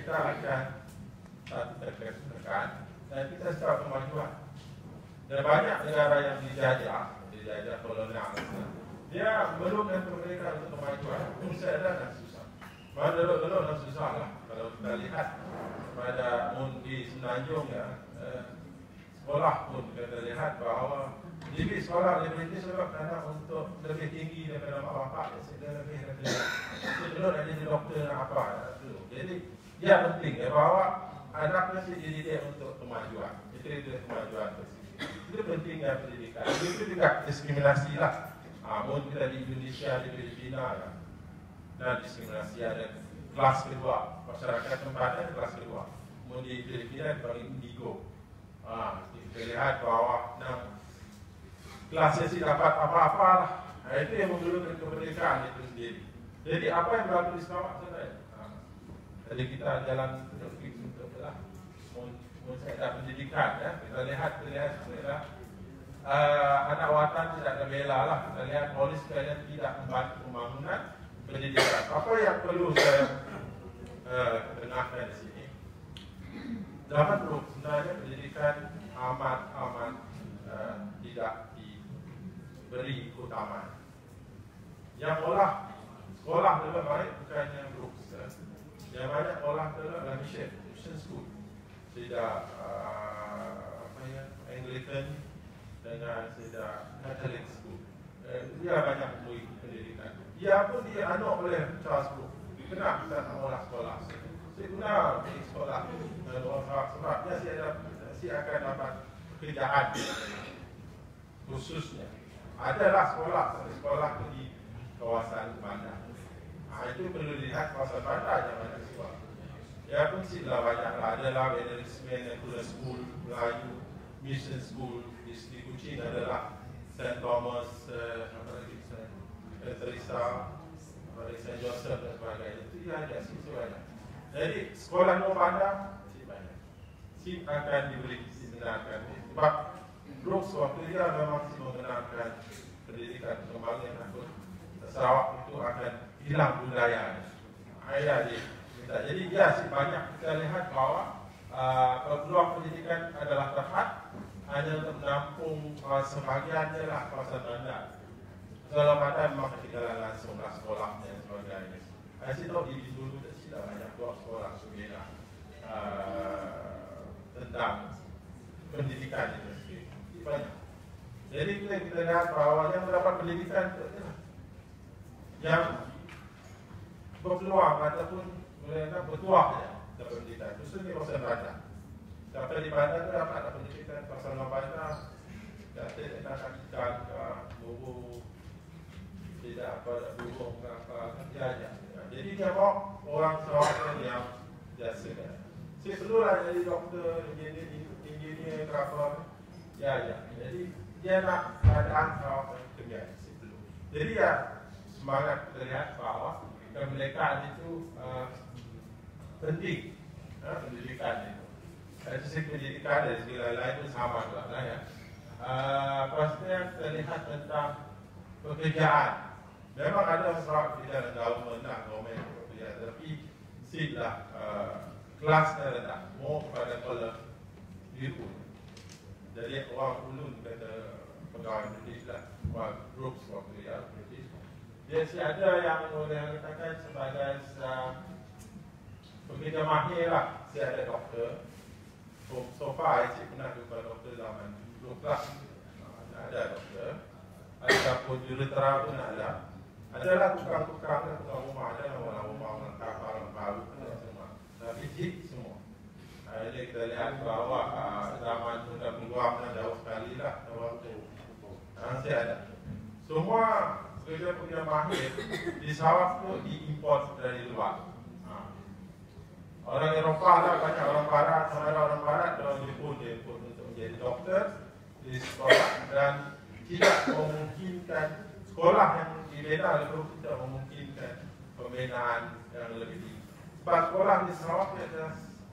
kita akan satu tekan dan kita secara kemajuan. Dan banyak negara yang dijajah kolonial, dia memerlukan kemerdekaan untuk kemajuan. Saya ada dan susah. Mana dulu dan susah lah. Kalau kita lihat pada di Semenanjung ya, sekolah pun kita lihat bahawa jadi sekolah lebih tinggi sebab karena untuk lebih tinggi daripada mak bapak, dia lebih sebelum ada jadi doktor apa. Jadi dia penting ya bahawa anaknya si dididik untuk kemajuan. Itu kemajuan tersebut. Itu pentingnya pendidikan. Itu juga diskriminasi lah. Namun kita di Indonesia, di Filipina ya. Dan diskriminasi ada kelas kedua. Masyarakat tempatnya kelas kedua. Namun di Filipina dipanggil indigo. Kita lihat bahwa kelasnya sih dapat apa-apa lah. Itu yang memerlukan kemerdekaan itu sendiri. Jadi apa yang berlaku di Sarawak sebenarnya? Jadi kita jalan untuk saya pendidikan ya. Kita lihat anak watan tidak terbela lah. Kita lihat polis sekalian tidak membantu pembangunan pendidikan. Apa yang perlu saya kenalkan di sini? Zaman dulu sebenarnya pendidikan amat tidak diberi keutamaan. Yang sekolah lebih baik bukannya Brooks. Yang banyak olah adalah mission school. Tidak Anglican dengan tidak Catholic school. Dia banyak pendidikan. Dia pun dianuh oleh Charles Brooks. Kenapa kita nak olah sekolah? Saya guna di sekolah sebabnya saya akan dapat pekerjaan khususnya. Adalah sekolah di kawasan bandar. Itu perlu dilihat kawasan bandar yang banyak sekolah. Ya pun sila banyaklah. Adalah Benedictine School, Melayu, Mission School di Kuching adalah St. Thomas, Teresa, St. Joseph dan sebagainya. Itu dia ada sisi banyak. Jadi sekolah no bandar sih banyak. Sih akan diberi dibenarkan. Sebab Brooks waktu dia memang mengenalkan pendidikan kembali takut Sarawak itu akan hilang budaya. Jadi dia sih banyak kita lihat bahawa peluang pendidikan adalah tepat hanya untuk menampung sebahagian je lah kawasan bandar. Kalau bandar memang ketinggalan langsung lah sekolahnya dan sebagainya. Saya sih tahu di dulu tidak banyak sekolah sebagainya tentang pendidikan itu sendiri. Banyak. Jadi kita lihat bahawa yang mendapat pendidikan itu yang berpeluang ataupun mereka bertuah ya dapat pendidikan. Khususnya kawasan bandar. Sampai di bandar itu dapat pendidikan kawasan bandar. Dapat nak ikan ke buru, tidak apa burung ke apa dia. Jadi dia mau orang Sarawak yang biasa. Saya perlulah jadi doktor, engineer, apa. Ya. Jadi dia nak keadaan Sarawak kerja. Jadi ya semangat terlihat bahawa kemerdekaan itu penting, pendidikan itu. Sisi pendidikan dari segi lain itu sama juga ya. Pastinya terlihat tentang pekerjaan. Memang ada Sarawak di dalam government pekerjaan, tapi sila kelasnya rendah, mau kepada kolom biru. Jadi orang ulun kata pegawai British lah, orang Brooks waktu dia British. Jadi ada yang boleh katakan sebagai pekerja mahir lah. Saya ada doktor. So far, saya pernah jumpa doktor zaman dulu kelas. Ada doktor. Ada pun jurutera pun ada. Adalah tukang-tukang rumah, ada rumah kapal baru semua. Tapi jeep semua. Jadi kita lihat bahawa zaman itu dah peluangnya jauh sekali lah. Masih ada. Semua pekerja mahir di Sarawak itu diimport dari luar. Orang Eropah lah, banyak orang Barat, orang Barat orang Jepun untuk menjadi doktor di sekolah dan tidak memungkinkan sekolah yang dibina oleh Brooks tidak memungkinkan pembinaan yang lebih tinggi. Sebab sekolah di Sarawak ada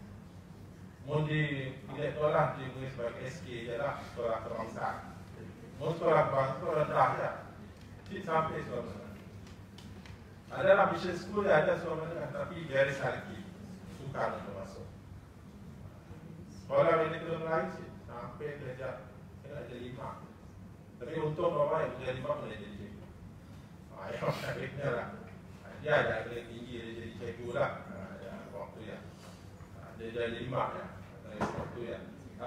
mundi pilih sekolah di sebagai SK je lah, sekolah kebangsaan. Mau sekolah kebangsaan rendah ya. Sampai sekolah adalah mission school ada sekolah menengah tapi dari Sarki suka sukar untuk masuk. Sekolah medical lain sih sampai darjah jadi 5. Tapi untung bapak yang jadi 5 boleh jadi cikgu. Yang akhirnya lah. Dia ada yang tinggi dia jadi cikgu lah. Waktu ya. Dia jadi 5 ya. Waktu ya.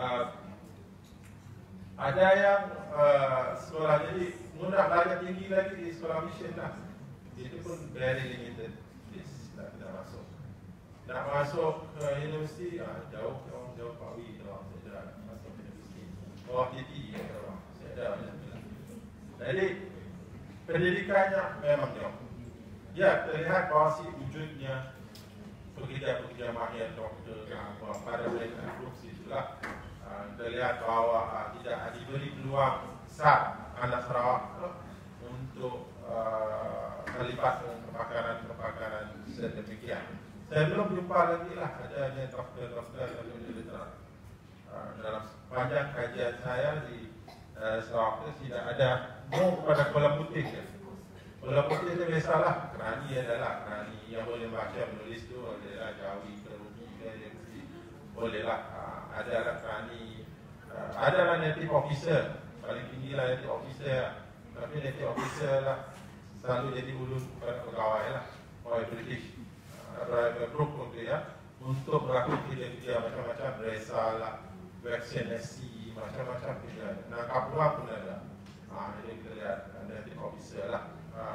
Ada yang sekolah jadi mudah belajar tinggi lagi di sekolah mission lah. Itu pun very limited. Tidak masuk. Nak masuk ke universiti jauh Pak Wi kalau saya dah masuk ke universiti. Bawah TTE kalau saya dah banyak bilang. Jadi pendidikannya memang jauh. Ya, terlihat bahwa si wujudnya pekerja-pekerja mahir doktor pada mereka produksi itulah terlihat bahwa tidak diberi peluang besar anak Sarawak untuk terlibat dengan kebakaran sedemikian. Saya belum jumpa lagi lah adanya dokter-dokter atau militer. Dalam sepanjang kajian saya di Sarawak itu tidak ada pada Kuala Putih ya. Kuala Putih itu biasalah, kerani adalah kerani yang boleh baca menulis itu adalah Jawi, Kerugi, bolehlah adalah kerani, adalah native officer, paling tinggi lah native officer, tapi native officer lah selalu jadi ulun pegawai lah, pegawai British. Grup untuk ya, untuk melakukan kerja macam-macam, resa lah, vaksinasi, macam-macam kerja. Nangkap uang pun ada. Jadi kita lihat native officer lah,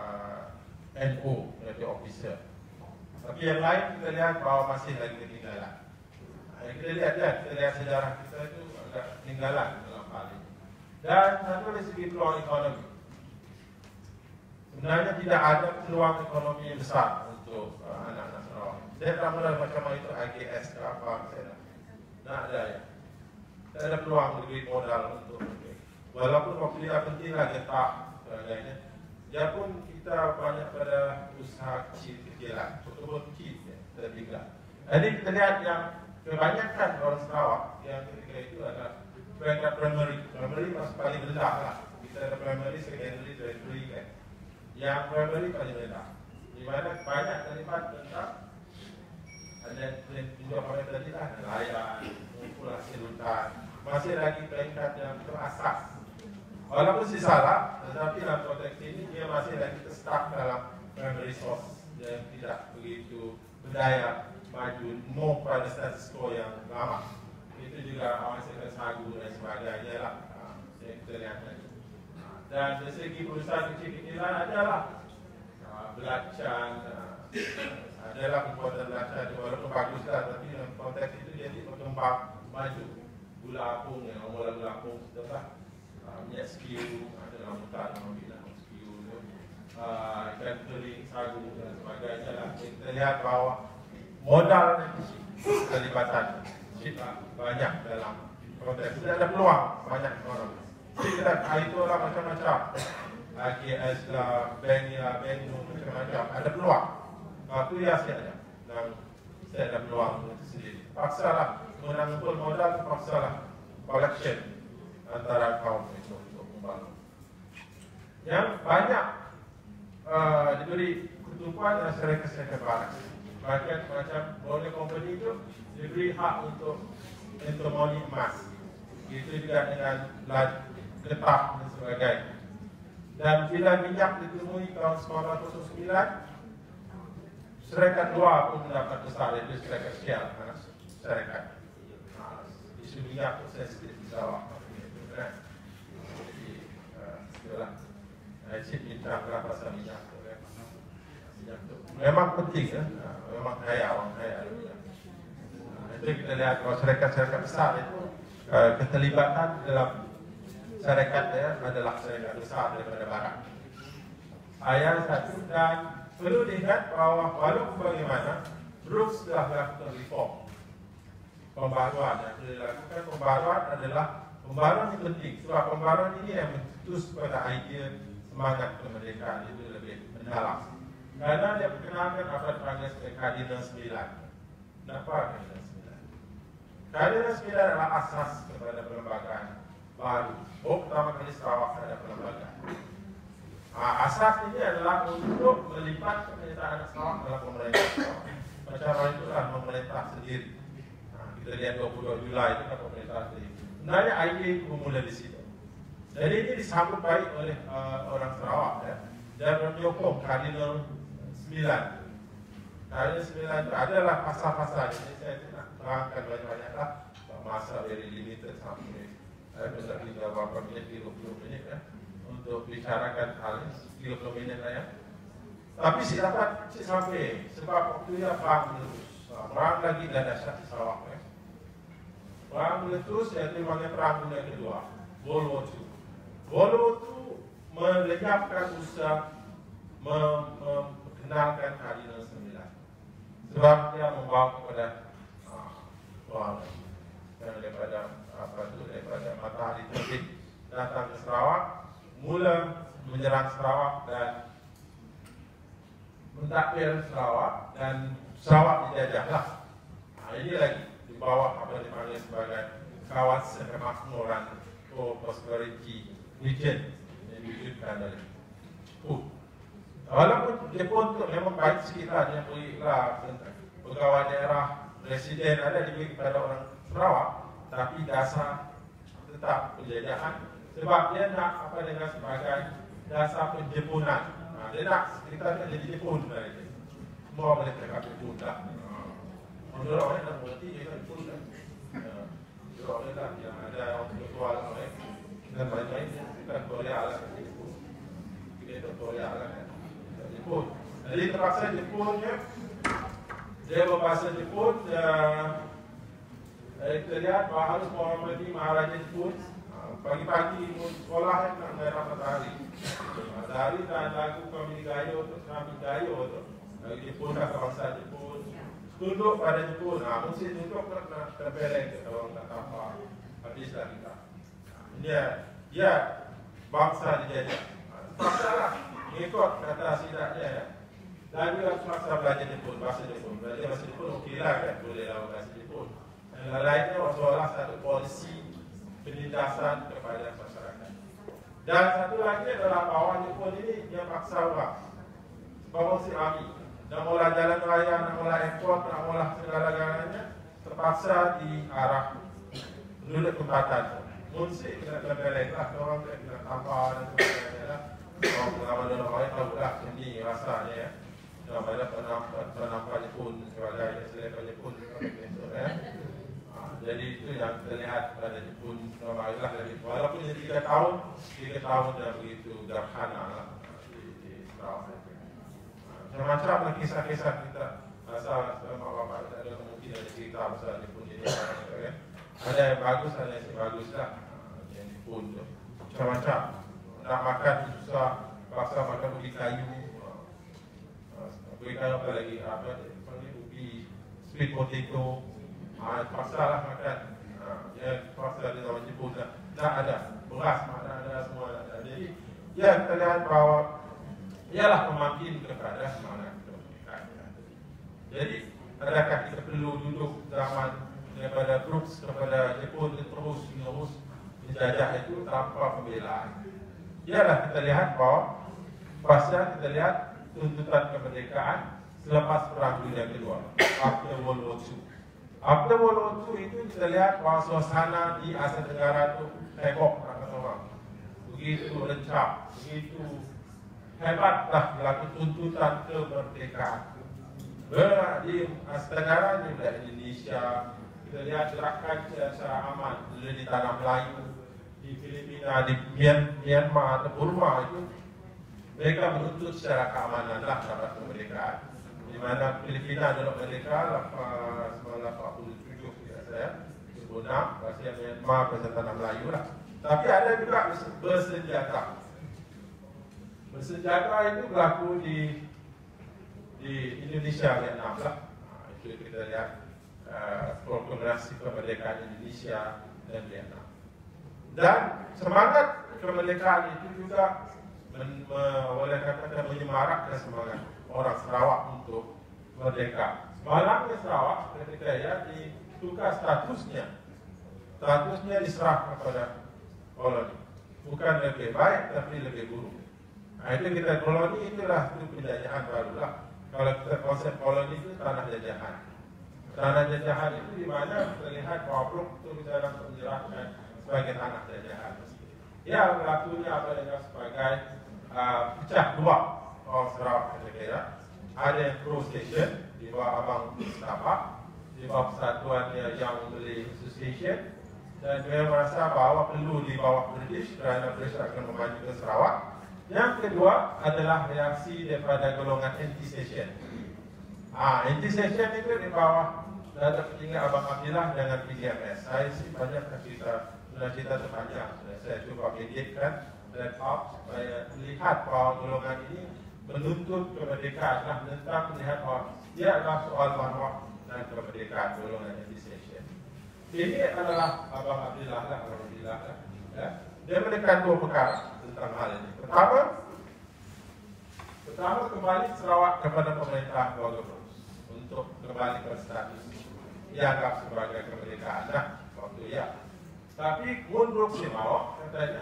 NO, native officer. Tapi yang lain kita lihat bahwa masih lagi ketinggalan. Kita lihat sejarah kita itu agak ketinggalan dalam hal ini. Dan satu dari segi peluang ekonomi, sebenarnya tidak ada peluang ekonomi yang besar untuk anak-anak Sarawak. Saya tak mulai macam itu IKS ke apa, saya tak ada ya. Tidak ada peluang lebih modal untuk walaupun waktu dia penting lah getak sebagainya. Ya pun kita banyak pada usaha kecil-kecilan, betul-betul kecil ya, tertinggal. Jadi kita lihat yang kebanyakan orang Sarawak yang ketika itu adalah peringkat primary masih paling rendah lah. Kita ada primary, secondary, tertiary kan. Yang primary paling rendah. Di mana banyak terlibat tentang ada juga pada tadi lah nelayan, populasi hutan, masih lagi peringkat yang terasas. Walaupun sih salah, tetapi dalam konteks ini dia masih lagi terstuck dalam primary source yang tidak begitu berdaya maju, more pada status quo yang lama. Itu juga menghasilkan sagu dan sebagainya lah. Yang kita lihat tadi. Dan dari segi perusahaan kecil-kecilan adalah belacan, adalah pembuatan belacan walaupun bagus lah, tapi dalam konteks itu dia berkembang maju. Gula apung, yang mula gula apung setelah minyak skiu, ada rambutan yang membina skiu, ikan kering, sagu dan sebagainya lah. Kita lihat bahwa modal terlibatan banyak dalam konteks. Tidak ada peluang banyak orang. Kita itu lah macam-macam. AKS lah, bank lah, bank macam-macam. Ada peluang. Itu ya saya ada. Dan saya ada peluang untuk sendiri. Paksalah mengumpul modal, paksalah collection antara kaum itu untuk membangun. Yang banyak diberi ketumpuan adalah syarikat-syarikat barat. Bagian macam oleh company itu diberi hak untuk money emas. Itu juga dengan getah dan sebagainya. Dan bila minyak ditemui tahun 1909, syarikat luar pun mendapat besar, itu syarikat Shell, syarikat. Isu minyak itu sensitif di Sarawak. Jadi, itulah. Cik minta berapa pasal minyak itu. Minyak itu memang penting ya. Memang kaya, orang kaya. Itu kita lihat kalau syarikat-syarikat besar itu keterlibatan dalam syarikat ya, adalah syarikat besar daripada barat. Ayat satu, dan perlu diingat bahwa walaupun bagaimana Brooks telah melakukan reform, pembaruan yang dilakukan. Pembaruan adalah pembaruan yang penting. Sebab pembaruan ini yang mencetus pada idea semangat kemerdekaan itu lebih mendalam. Karena dia perkenalkan apa dipanggil sebagai Kardinal 9. Kenapa Kardinal 9? Kardinal 9 adalah asas kepada perlembagaan baru. Pertama kali Sarawak ada perlembagaan. Asas ini adalah untuk melibatkan penyertaan anak Sarawak dalam pemerintahan Sarawak. macam mana itulah memerintah sendiri. Kita lihat 22 Julai itu kan pemerintah sendiri. Sebenarnya idea itu bermula di situ. Jadi ini disambut baik oleh orang Sarawak ya, dan menyokong Kardinal 9. Kardinal 9 itu adalah pasal-pasal. Jadi saya nak terangkan banyak-banyak lah. Masa very limited sampai saya bisa tinggal beberapa menit, 30 menit ya, untuk bicarakan hal ini 30 menit lah ya. Tapi saya dapat sampai sebab waktu dia perang meletus. Perang lagi dah dahsyat di Sarawak ya. Perang meletus iaitu namanya Perang Dunia Kedua, World War II. World War II melenyapkan usaha memperkenalkan Kardinal 9. Sebab dia membawa kepada daripada matahari terbit datang ke Sarawak, mula menyerang Sarawak dan mentakbir Sarawak, dan Sarawak dijajahlah. Ini lagi di bawah apa dipanggil sebagai kawasan kemakmuran atau prosperity region yang diwujudkan dari Jepun. Walaupun Jepun itu memang baik sekitar, dia berilah pegawai daerah, presiden ada diberi kepada orang Sarawak, tapi dasar tetap penjajahan sebab dia nak apa dengan sebagai dasar penjepunan. Dia nak kita jadi Jepun sebenarnya. Semua boleh cakap Jepun dah. Menurut orang nak berarti dia Jepun dah. Menurut orang dah yang ada orang tua orang dan lain-lain kita Korea lah Jepun. Kita Korea lah Jepun. Jadi terpaksa Jepunnya dia berbahasa Jepun. Kita lihat bahawa harus menghormati Maharaja Jepun. Pagi-pagi sekolah nak merah matahari. Matahari dan lagu kami gayo tu, kami gayo tu. Lagu Jepun dah bangsa Jepun. Tunduk pada Jepun. Mesti tunduk nak terpeleng kalau tak apa. Habislah kita. Dia bangsa dijajah. Bangsa lah. Mengikut kata sidaknya ya. Dan juga terpaksa belajar Jepun, bahasa Jepun. Belajar bahasa Jepun okeylah kan, boleh lah bahasa Jepun. Yang lainnya seolah satu polisi penindasan kepada masyarakat. Dan satu lagi adalah bahawa Jepun ini dia paksa orang. Sebab si army nak mula jalan raya, nak mula airport, nak mula segala-galanya terpaksa diarah penduduk tempatan. Mesti kena terpeleng lah, orang kena tampar dan sebagainya lah. Orang pengalaman orang tahu lah ini rasanya ya. Nama ada penampak Jepun sebagai selebgram Jepun ya. Jadi itu yang terlihat pada Jepun lah lagi. Walaupun ini 3 tahun dah begitu gerhana lah di Sarawak. Macam-macam lah kisah-kisah kita. Asal sama bapak ada mungkin ada cerita pasal Jepun ini. Ada yang bagus, ada yang bagus lah. Yang Jepun tu macam-macam. Nak makan susah, paksa makan ubi kayu. Ubi kayu apa lagi? Apa panggil ubi sweet potato. Paksa lah makan. Ya paksa di zaman Jepun tak ada beras, mana ada semua ada. Jadi ya kita lihat bahawa ialah memakin kepada semangat kemerdekaan. Jadi adakah kita perlu duduk zaman daripada Brooks kepada Jepun terus menerus menjajah itu tanpa pembelaan? Ialah kita lihat bahawa pasca kita lihat tuntutan kemerdekaan selepas Perang Dunia Kedua, after World War II. After World War II itu kita lihat bahawa suasana di Asia Tenggara itu heboh orang. Begitu rencap, begitu hebatlah berlaku tuntutan kemerdekaan. Di Asia Tenggara juga Indonesia, kita lihat gerakan secara aman di tanah Melayu, di Filipina, di Myanmar atau Burma itu mereka menuntut secara keamanan lah dapat kemerdekaan. Di mana Filipina adalah merdeka 1947 ya saya, 1946, Asia Myanmar bahasa tanah Melayu lah. Tapi ada juga bersenjata. Bersenjata itu berlaku di Indonesia Vietnam lah. Itu kita lihat proklamasi kemerdekaan Indonesia dan Vietnam. Dan semangat kemerdekaan itu juga boleh katakan menyemarakkan semangat orang Sarawak untuk merdeka. Malangnya Sarawak ketika ya ditukar statusnya diserah kepada koloni. Bukan lebih baik tapi lebih buruk. Itu kita koloni itulah itu penjajahan barulah. kalau kita konsep koloni itu tanah jajahan. Tanah jajahan itu di mana terlihat Brooke itu bicara menjelaskan sebagai tanah jajahan. Ya, berlakunya apa dengan sebagai pecah dua orang Sarawak kira-kira. Ada yang Pro Station di bawah Abang Setapak, di bawah persatuannya yang beli association, dan dia merasa bahawa perlu di bawah British kerana British akan memajukan Sarawak. Yang kedua adalah reaksi daripada golongan anti-session. Anti-session itu di bawah Datuk Petinggi Abang Abdillah dengan PDMS. Saya sih banyak cerita terpanjang. Saya cuba pendekkan dan supaya melihat bahawa golongan ini menuntut kemerdekaan, menentang melihat bahawa dia adalah soal marwah dan kemerdekaan golongan anti-session. Ini adalah Abang Abdillah lah, ya. Dia menekan dua perkara tentang hal ini. Pertama kembali Sarawak kepada pemerintah keluarga Brooks untuk kembali ke status dianggap sebagai kemerdekaan. Nah, waktu ya. Tapi Mun Brooks mau katanya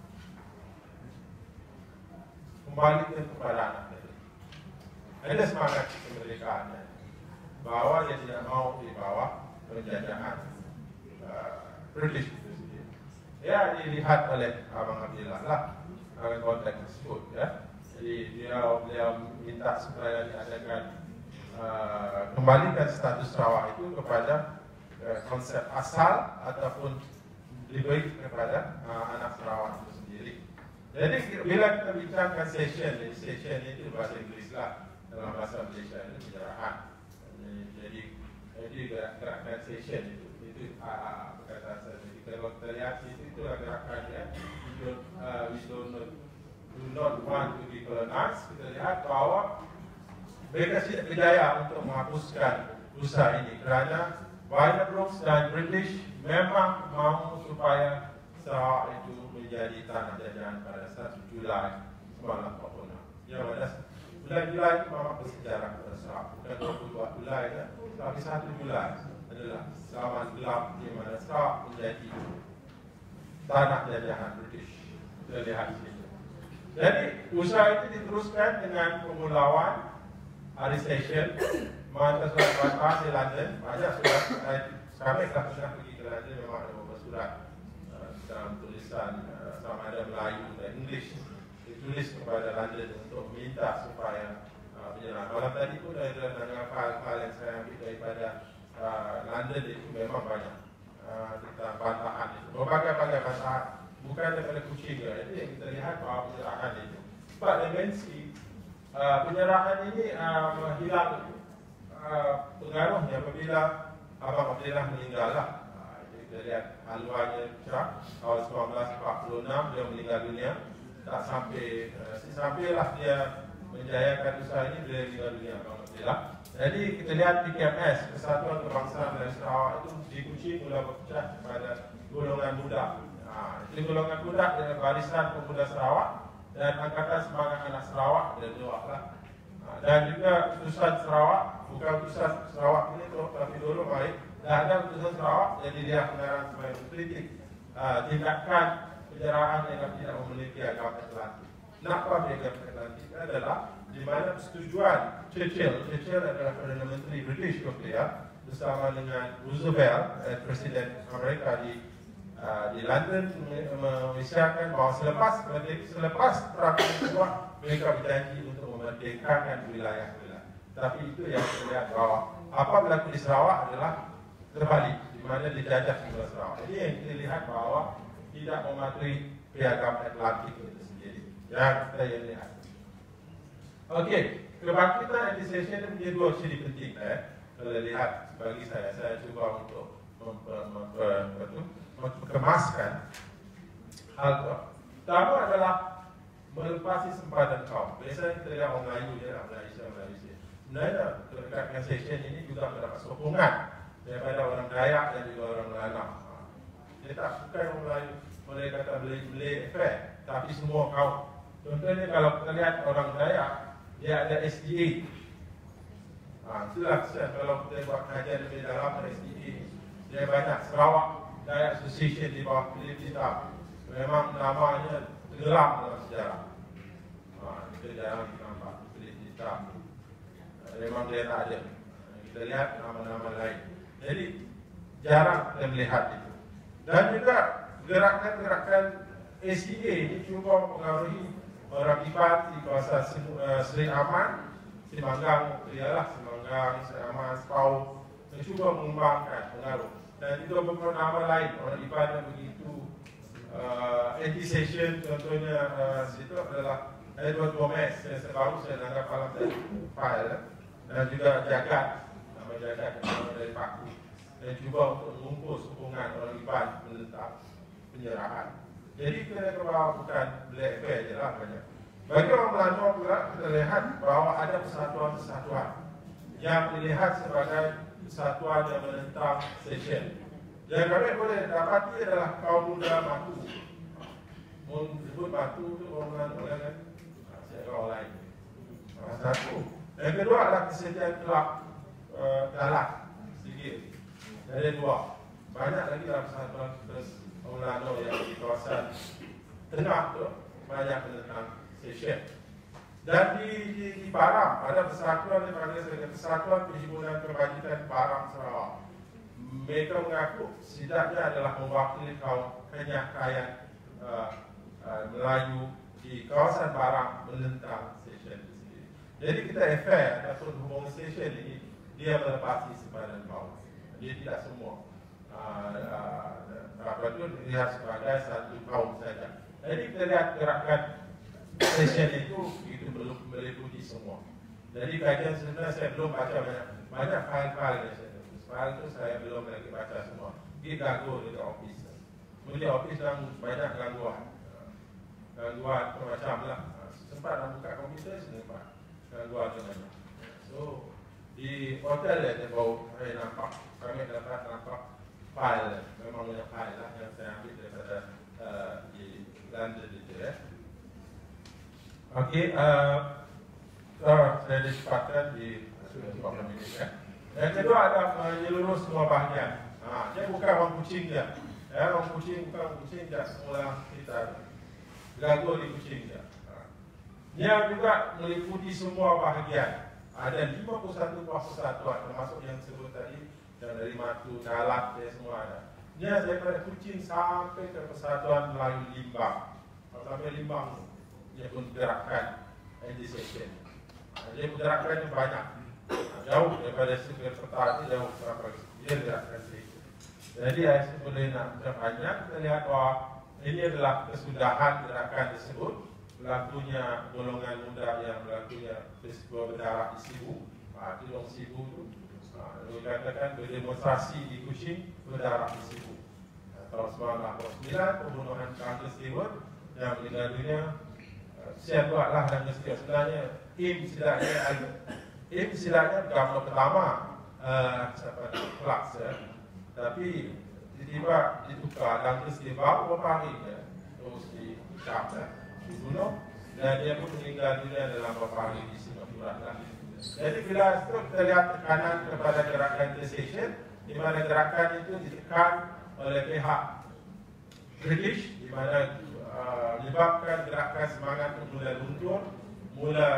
kembalikan kepada anak itu. Ada semangat kemerdekaannya bahwa dia tidak mau di bawah penjajahan British itu sendiri. Ya, dilihat oleh Abang Abdillah lah dalam konteks tersebut, ya. Jadi beliau minta supaya diadakan kembalikan status Sarawak itu kepada konsep asal ataupun diberi kepada anak Sarawak itu sendiri. Jadi bila kita bincangkan session itu bahasa Inggeris lah, dalam bahasa Malaysia itu penyerahan. Jadi gerakan session itu perkataan saya. Jadi kalau kita lihat itu gerakan ya, we do not want to be colonized. Kita lihat bahwa mereka tidak berjaya untuk menghapuskan usaha ini kerana banyak Brooks dan British memang mahu supaya Sarawak itu menjadi tanah jajahan pada 1 Julai 1946. Yang mana bulan Julai itu memang bersejarah pada Sarawak, bukan 22 Julai ya, tapi 1 Julai adalah zaman gelap di mana Sarawak menjadi tanah jajahan British. Kita lihat di sini. Jadi usaha itu diteruskan dengan pemulauan hari session, menghantar surat di London. Banyak surat, kami telah pernah pergi ke London, memang ada beberapa surat dalam tulisan sama ada Melayu dan English ditulis kepada London untuk minta supaya penyerahan. Malam tadi pun ada hal-hal yang saya ambil daripada London itu memang banyak tentang bantahan itu, berbagai-bagai bantahan, bukan daripada kucing ya. Itu yang kita lihat bahawa penyerahan itu. Sebab dimensi penyerahan ini hilang pengaruhnya apabila Abang Abdillah meninggal lah. Kita lihat haluannya cerah tahun 1946 dia meninggal dunia. Tak sampailah dia menjayakan usaha ini, dia meninggal dunia Abang Abdillah. Jadi kita lihat PKMS, Persatuan Kebangsaan dari Sarawak itu dikucing mula berpecah kepada golongan budak. Itu golongan budak dengan Barisan Pemuda Sarawak dan Angkatan Semangat Anak Sarawak dan dua lah. Dan juga utusan Sarawak, bukan utusan Sarawak ini tapi dulu baik. Dah ada utusan Sarawak, jadi dia pengarang sebagai kritik tindakan penjarahan yang tidak memiliki agama Atlantik. Kenapa agama Atlantik adalah di mana persetujuan Churchill adalah Perdana Menteri British waktu ya, bersama dengan Roosevelt, Presiden Amerika di London mengisyaratkan bahawa selepas perang kedua mereka berjanji untuk memerdekakan wilayah-wilayah. Tapi itu yang kita lihat bahawa apa berlaku di Sarawak adalah terbalik, di mana dijajah di Sarawak. Jadi yang kita lihat bahawa tidak mematuhi piagam Atlantik itu sendiri. Yang kita lihat. Okey, kebangkitan anti-session ini menjadi dua ciri penting. Kalau lihat bagi saya cuba untuk mengemaskan hal itu. Pertama adalah melepasi sempadan kaum. Biasanya kita lihat orang Melayu dia Malaysia. Sebenarnya kedekatan session ini juga mendapat sokongan daripada orang Dayak dan juga orang Lanang. Dia tak suka orang Melayu, mereka kata beli affair, tapi semua kaum. Contohnya kalau kita lihat orang Dayak, dia ada SDA. Itulah kalau kita buat kajian lebih dalam SDA, dia banyak Sarawak Dayak Association di bawah Philip Hitam. Memang namanya tenggelam dalam sejarah. Kita jarang nampak Philip Hitam memang dia tak ada. Kita lihat nama-nama lain. Jadi jarang kita melihat itu. Dan juga gerakan-gerakan SDA ini juga mempengaruhi orang Iban di kawasan Seri Aman, Semanggang, ialah Semanggang, Seri Aman, Sepau, dan juga mengembangkan pengaruh. Dan juga beberapa nama lain orang Iban yang begitu anti-session, contohnya situ adalah Edward Gomez yang sebaru saya anggap alam dari file, dan juga Jagat, nama Jagat yang dari Paku, dan juga untuk mengumpul sokongan orang Iban menentang penyerahan. Jadi kita bukan black affair je lah banyak. Bagi orang Melanda pula kita lihat bahawa ada persatuan-persatuan yang dilihat sebagai persatuan yang menentang session. Yang kami boleh dapati adalah kaum muda Batu. Menyebut Batu itu orang Melanda kan? Saya orang lain. Salah satu. Yang kedua adalah kesediaan kelab dalam sedikit. Jadi dua. Banyak lagi dalam persatuan Melanda yang di kawasan tengah tu banyak tentang session. Dan di Baram ada persatuan yang dipanggil sebagai Persatuan Perhimpunan Kebajikan Baram Sarawak. Mereka mengaku setidaknya adalah mewakili kaum kenyakayan Melayu di kawasan Baram menentang session itu sendiri. Jadi kita affair ataupun hubungan session ini dia melepasi sempadan bawah. Dia tidak semua. Apa itu dilihat sebagai satu kaum saja. Jadi kita lihat gerakan session itu belum meliputi semua. Jadi kajian sebenarnya saya belum baca banyak file-file yang saya tulis. File itu saya belum lagi baca semua. Dia ganggu di office. Kemudian office dan banyak gangguan macam lah. Sempat nak buka komputer sempat gangguan banyak. So di hotel saya baru saya nampak, kami dapat nampak file, memang banyak file lah yang saya ambil daripada di London itu ya. Okey, saya disempatkan di sudah minit ya. Yang kedua ada menyeluruh semua bahagian. Dia bukan orang kucing dia. Orang kucing bukan orang kucing dia, semua kita ganggu di kucing dia. Dia juga meliputi semua bahagian. Ada 51 buah persatuan termasuk yang sebut tadi, yang dari Matu, Dalat, dia semua ada. Dia daripada kucing sampai ke Persatuan Melayu Limbang. Sampai Limbang dia pun gerakan anti-session. Dia gerakan yang banyak. Jauh daripada sekitar peta ini, jauh berapa dia gerakan session. Jadi saya boleh nak banyak, kita lihat bahawa ini adalah kesudahan gerakan tersebut. Berlakunya golongan muda yang berlakunya peristiwa berdarah di Sibu. Di Long Sibu itu dikatakan berdemonstrasi di Kuching berdarah di Sibu. Tahun 1989 pembunuhan Carter Stewart yang meninggal dunia. Saya buatlah dan mesti sebenarnya istilahnya gambar pertama kelas ya. Tapi tiba-tiba ditukar dan terus dibawa beberapa hari ya. Terus dicapkan, dibunuh dan dia pun meninggal dunia dalam beberapa hari di Singapura lah. Jadi bila itu kita lihat tekanan kepada gerakan session, di mana gerakan itu ditekan oleh pihak British, di mana menyebabkan gerakan semangat itu mula luntur, mula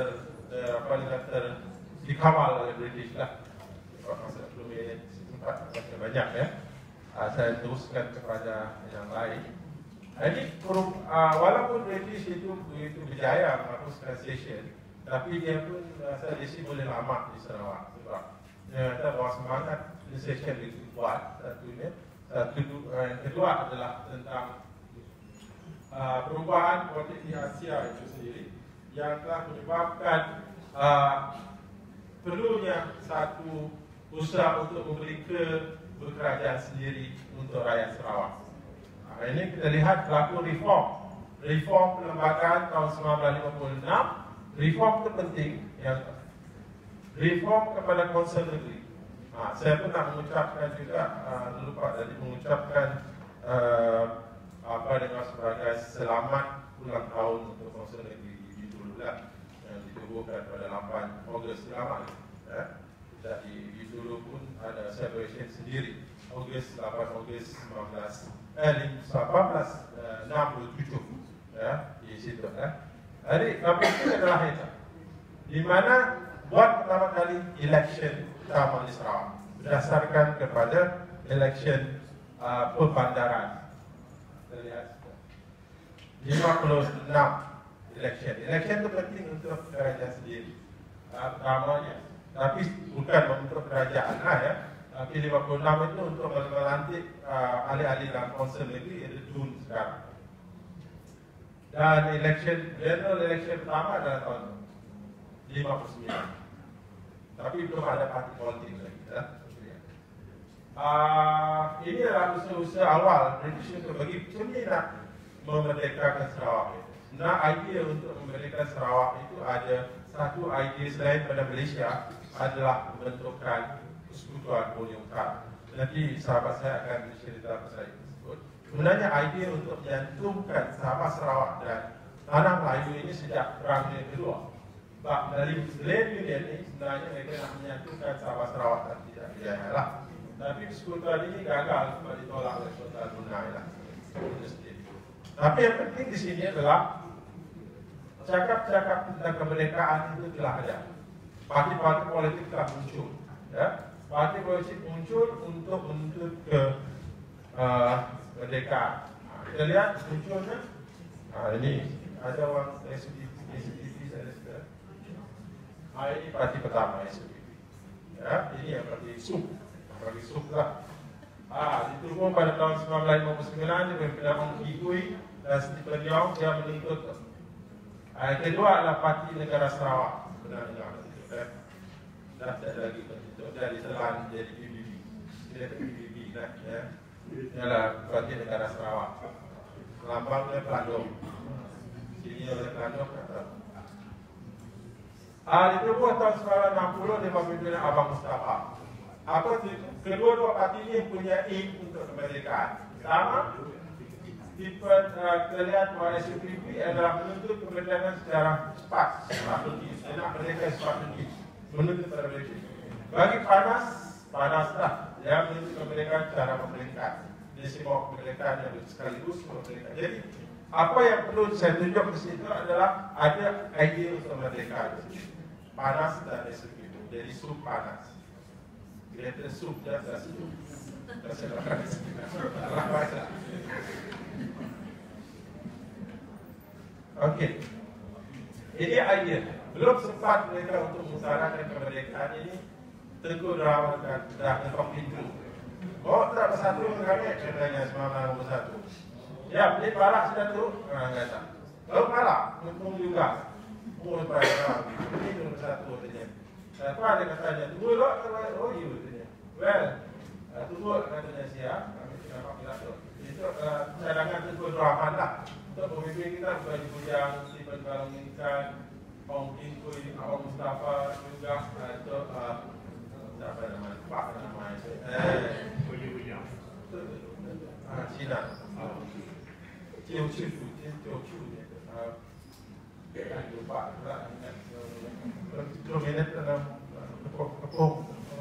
dikawal oleh British lah. Masa 10 minit sempat banyak ya. Saya teruskan kepada yang lain. Jadi walaupun British itu begitu berjaya menghapuskan session, tapi dia pun rasa di sini boleh lama di Sarawak sebab dia kata bahawa semangat session itu kuat satunya. Yang kedua adalah tentang perubahan politik di Asia itu sendiri yang telah menyebabkan perlunya satu usaha untuk memberi berkerajaan sendiri untuk rakyat Sarawak. Ini kita lihat berlaku reform perlembagaan tahun 1956. Reform itu penting, yang reform kepada konsen negeri. Saya pun nak mengucapkan juga, lupa tadi mengucapkan dengan sebagai selamat ulang tahun untuk konsen negeri di Bintulu yang ditubuhkan pada 8 Ogos selamat. Dan di Bintulu pun ada celebration sendiri. 8 Ogos 1867 ya, di situ ya. Jadi kampus ini adalah itu, di mana buat pertama kali election pertama di Sarawak berdasarkan kepada election perbandaran. Kita lihat 56 election. Election itu penting untuk kerajaan sendiri. Pertamanya, tapi bukan untuk kerajaan ya. Tapi 56 itu untuk melantik ahli-ahli dalam konsel negeri ada Jun sekarang. Dan general election pertama adalah tahun 59. Tapi belum ada parti politik lagi. Ya. Ini adalah usaha awal British untuk bagi sebenarnya nak memerdekakan Sarawak. Nah, idea untuk memerdekakan Sarawak itu ada satu idea selain pada Malaysia adalah pembentukan persekutuan Borneo Utara. Nanti sahabat saya akan bercerita pasal itu tersebut. Sebenarnya idea untuk menyantumkan Sabah Sarawak dan tanah Melayu ini sejak Perang Dunia Kedua. Sebab dari Land Union ini sebenarnya mereka nak menyantumkan Sabah Sarawak dan tidak berjaya lah. Tapi persekutuan ini gagal sebab ditolak oleh Sultan Brunei lah. Tapi yang penting di sini adalah cakap-cakap tentang kemerdekaan itu telah ada. Parti-parti politik telah muncul. Ya. Parti politik muncul untuk menuntut kemerdekaan. Kita lihat munculnya. Ini ada orang SPP saya sudah. Ini parti pertama SPP. Ya, ini yang parti SUP. Parti SUP lah. Diturunkan pada tahun 1959 pimpinan Ong Kikui dan Stephen Yong yang menuntut. Kedua adalah Parti Negara Sarawak. Sebenarnya dah ada lagi bentuk dari Selan jadi PBB. Dia PBB dah ya. Ialah Parti Negara Sarawak. Lambangnya Pelandong. Sini oleh Pelandong kata. Diturunkan tahun 1960 di bawah pimpinan Abang Mustafa. Kedua-dua parti ini punya aim untuk kemerdekaan. Pertama, kita lihat bahawa SPP adalah menuntut kemerdekaan secara cepat, strategis. Dia nak merdeka strategis, menuntut kemerdekaan. Bagi panaslah. Dia menuntut kemerdekaan secara pemerintah. Dia semua kemerdekaan yang sekaligus kemerdekaan. Jadi, apa yang perlu saya tunjuk di situ adalah ada idea untuk kemerdekaan. Panas dan SPP. Jadi SUP panas. Kita SUP dan SUP. Okey. Ini idea. Belum sempat mereka untuk mengutarakan kemerdekaan ini. Tengku Rahman dah ngetok pintu. Oh, tak bersatu kami ceritanya 1961. Ya, beli palak sudah tu. Kata. Lalu palak, untung juga. Oh, baiklah. Ini belum bersatu katanya. Apa ada katanya? Tunggu lo, oh you katanya. Well, tunggu katanya siap. Kami tidak pakai tu. Itu cadangan Tengku Rahman lah. Untuk pemimpin kita bagi bujang, Stephen Balongingkan, Ong Kikui, Abang Mustafa juga untuk apa nama? Pak nama itu. Bujang. Cina. Ciu. Lupa lah. Minit dalam kepung.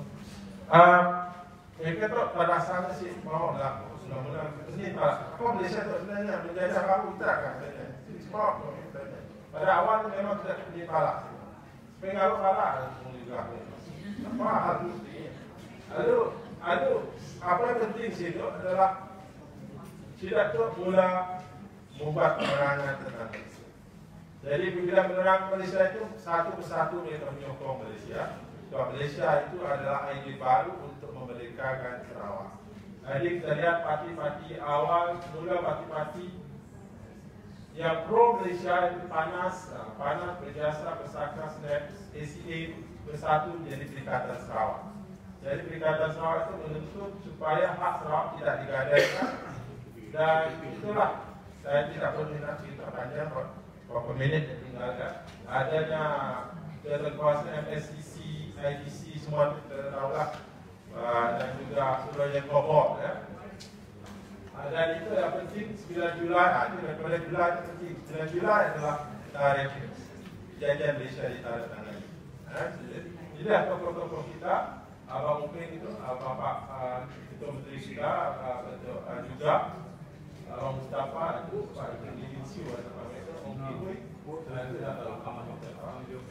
Mereka tu pada asalnya sih mau lah. Mula-mula ini apa Malaysia tu sebenarnya menjajah baru kita kan sebab pada awal tu memang tidak di palak pengaruh palak juga apa hal itu lalu apa yang penting situ adalah tidak tu mula membuat penerangan tentang Malaysia. Jadi bila menerang Malaysia itu satu persatu mereka menyokong Malaysia sebab Malaysia itu adalah idea baru untuk memerdekakan Sarawak. Jadi kita lihat parti-parti awal, mula parti-parti yang pro Malaysia itu panas berjasa bersama SNAP, ACA bersatu menjadi Perikatan Sarawak. Jadi Perikatan Sarawak itu menuntut supaya hak Sarawak tidak digadaikan dan itulah saya tidak perlu nak cerita panjang berapa minit yang tinggalkan. Adanya kekuasaan MSCC, IDC semua kita tahu lah. Dan juga Suraya Global ya. Dan itu yang penting 9 Julai, itu daripada Julai itu penting. 9 Julai adalah tarikh perjanjian Malaysia ditandatangani. Jadi tokoh-tokoh kita, Abang Mupin itu, Bapak Ketua Menteri kita, juga Abang Mustafa itu, Pak Ibu Divinsi, Ong Kikui, dan itu dah tahu.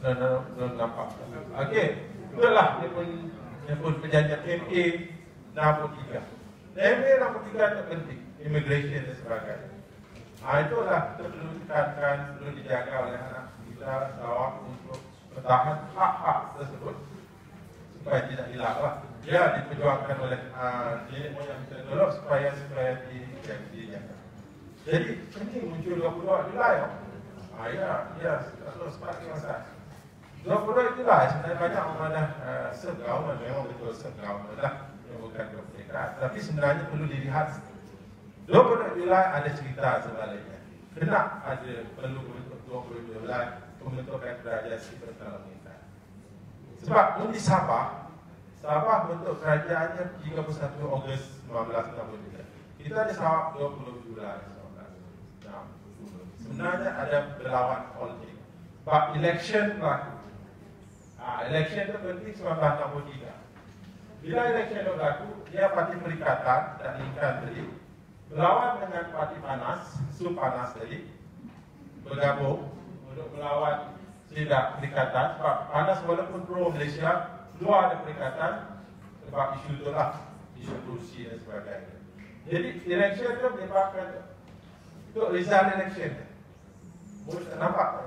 belum nampak. Okey, itulah dia pun perjanjian MA 63. MA 63 itu penting, immigration dan sebagainya. Itulah kita perlu tekankan, perlu dijaga oleh anak kita Sarawak untuk bertahan hak-hak tersebut supaya tidak hilang lah. Ya, diperjuangkan oleh nenek moyang kita dulu supaya dijaga. Jadi ini muncul 22 Julai. Ya, terus seperti masa 22 Julai sebenarnya banyak orang dah segauman, memang betul segauman lah, bukan kemerdekaan. Tapi sebenarnya perlu dilihat 22 Julai ada cerita sebaliknya. Kenapa ada perlu bentuk 22 Julai pembentukan kerajaan sipil Kelantan? Sebab di Sabah bentuk kerajaannya 31 Ogos 1963. Kita di Sabah 20 Julai 1960. Sebenarnya ada berlawan politik. Sebab election berlaku. Election itu penting 1963. Bila election itu berlaku, dia parti perikatan dan Inkan tadi berlawan dengan parti panas, panas tadi bergabung untuk melawan tidak perikatan. Sebab panas walaupun pro Malaysia, luar dari perikatan sebab isu itulah, isu kursi dan sebagainya. Jadi election itu menyebabkan itu result election. Nampak?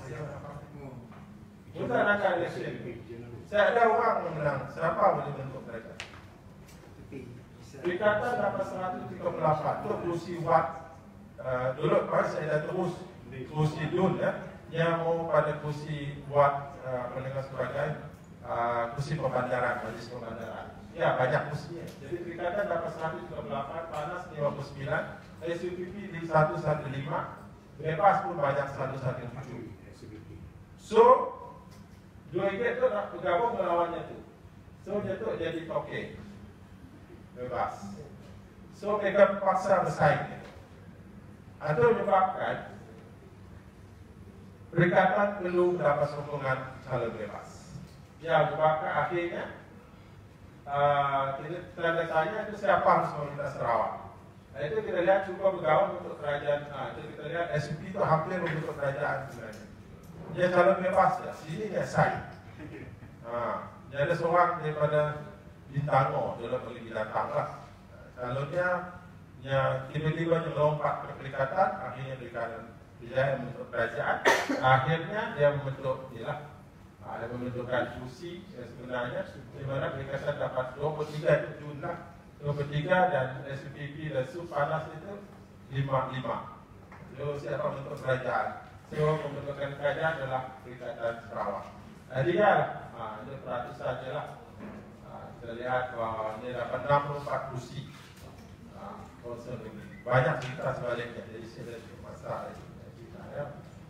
Bukan angka election. Saya ada orang yang menang. Siapa boleh bentuk mereka? Perikatan dapat 138. Itu kursi Wat. Dulu saya dah terus kursi Dun ya. Yang mau pada kursi Wat pendengar sebagai kursi pembandaran, majlis pembandaran. Ya, banyak kursinya. Jadi perikatan dapat 138, panas 59, SUPP di 115, bebas pun banyak 117. So, dua itu nak bergabung melawannya tu. So, dia tu jadi toke. Bebas. So, mereka paksa bersaing. Atau menyebabkan perikatan perlu mendapat sokongan calon bebas. Ya, menyebabkan akhirnya tanda tanya itu siapa harus meminta Sarawak. Itu kita lihat cuba bergaul untuk kerajaan. Itu kita lihat SUP itu hampir membentuk kerajaan sebenarnya. Dia calon bebas ya, sini dia sign. Dia ada seorang daripada Bintangor, dia boleh binatang lah. Calonnya tiba-tiba dia melompat ke perikatan, akhirnya perikatan dia membentuk kerajaan. Akhirnya dia membentuk ada membentukkan kursi sebenarnya di mana perikatan dapat 23 itu jumlah 23 dan SPP dan SUP panas itu 55. So siapa membentuk kerajaan? So pembentukan kerajaan adalah Perikatan Sarawak. Dia itu peratus saja lah. Kita lihat bahwa ini dapat 64 kursi. Banyak cerita sebaliknya. Jadi saya masalah cerita ya.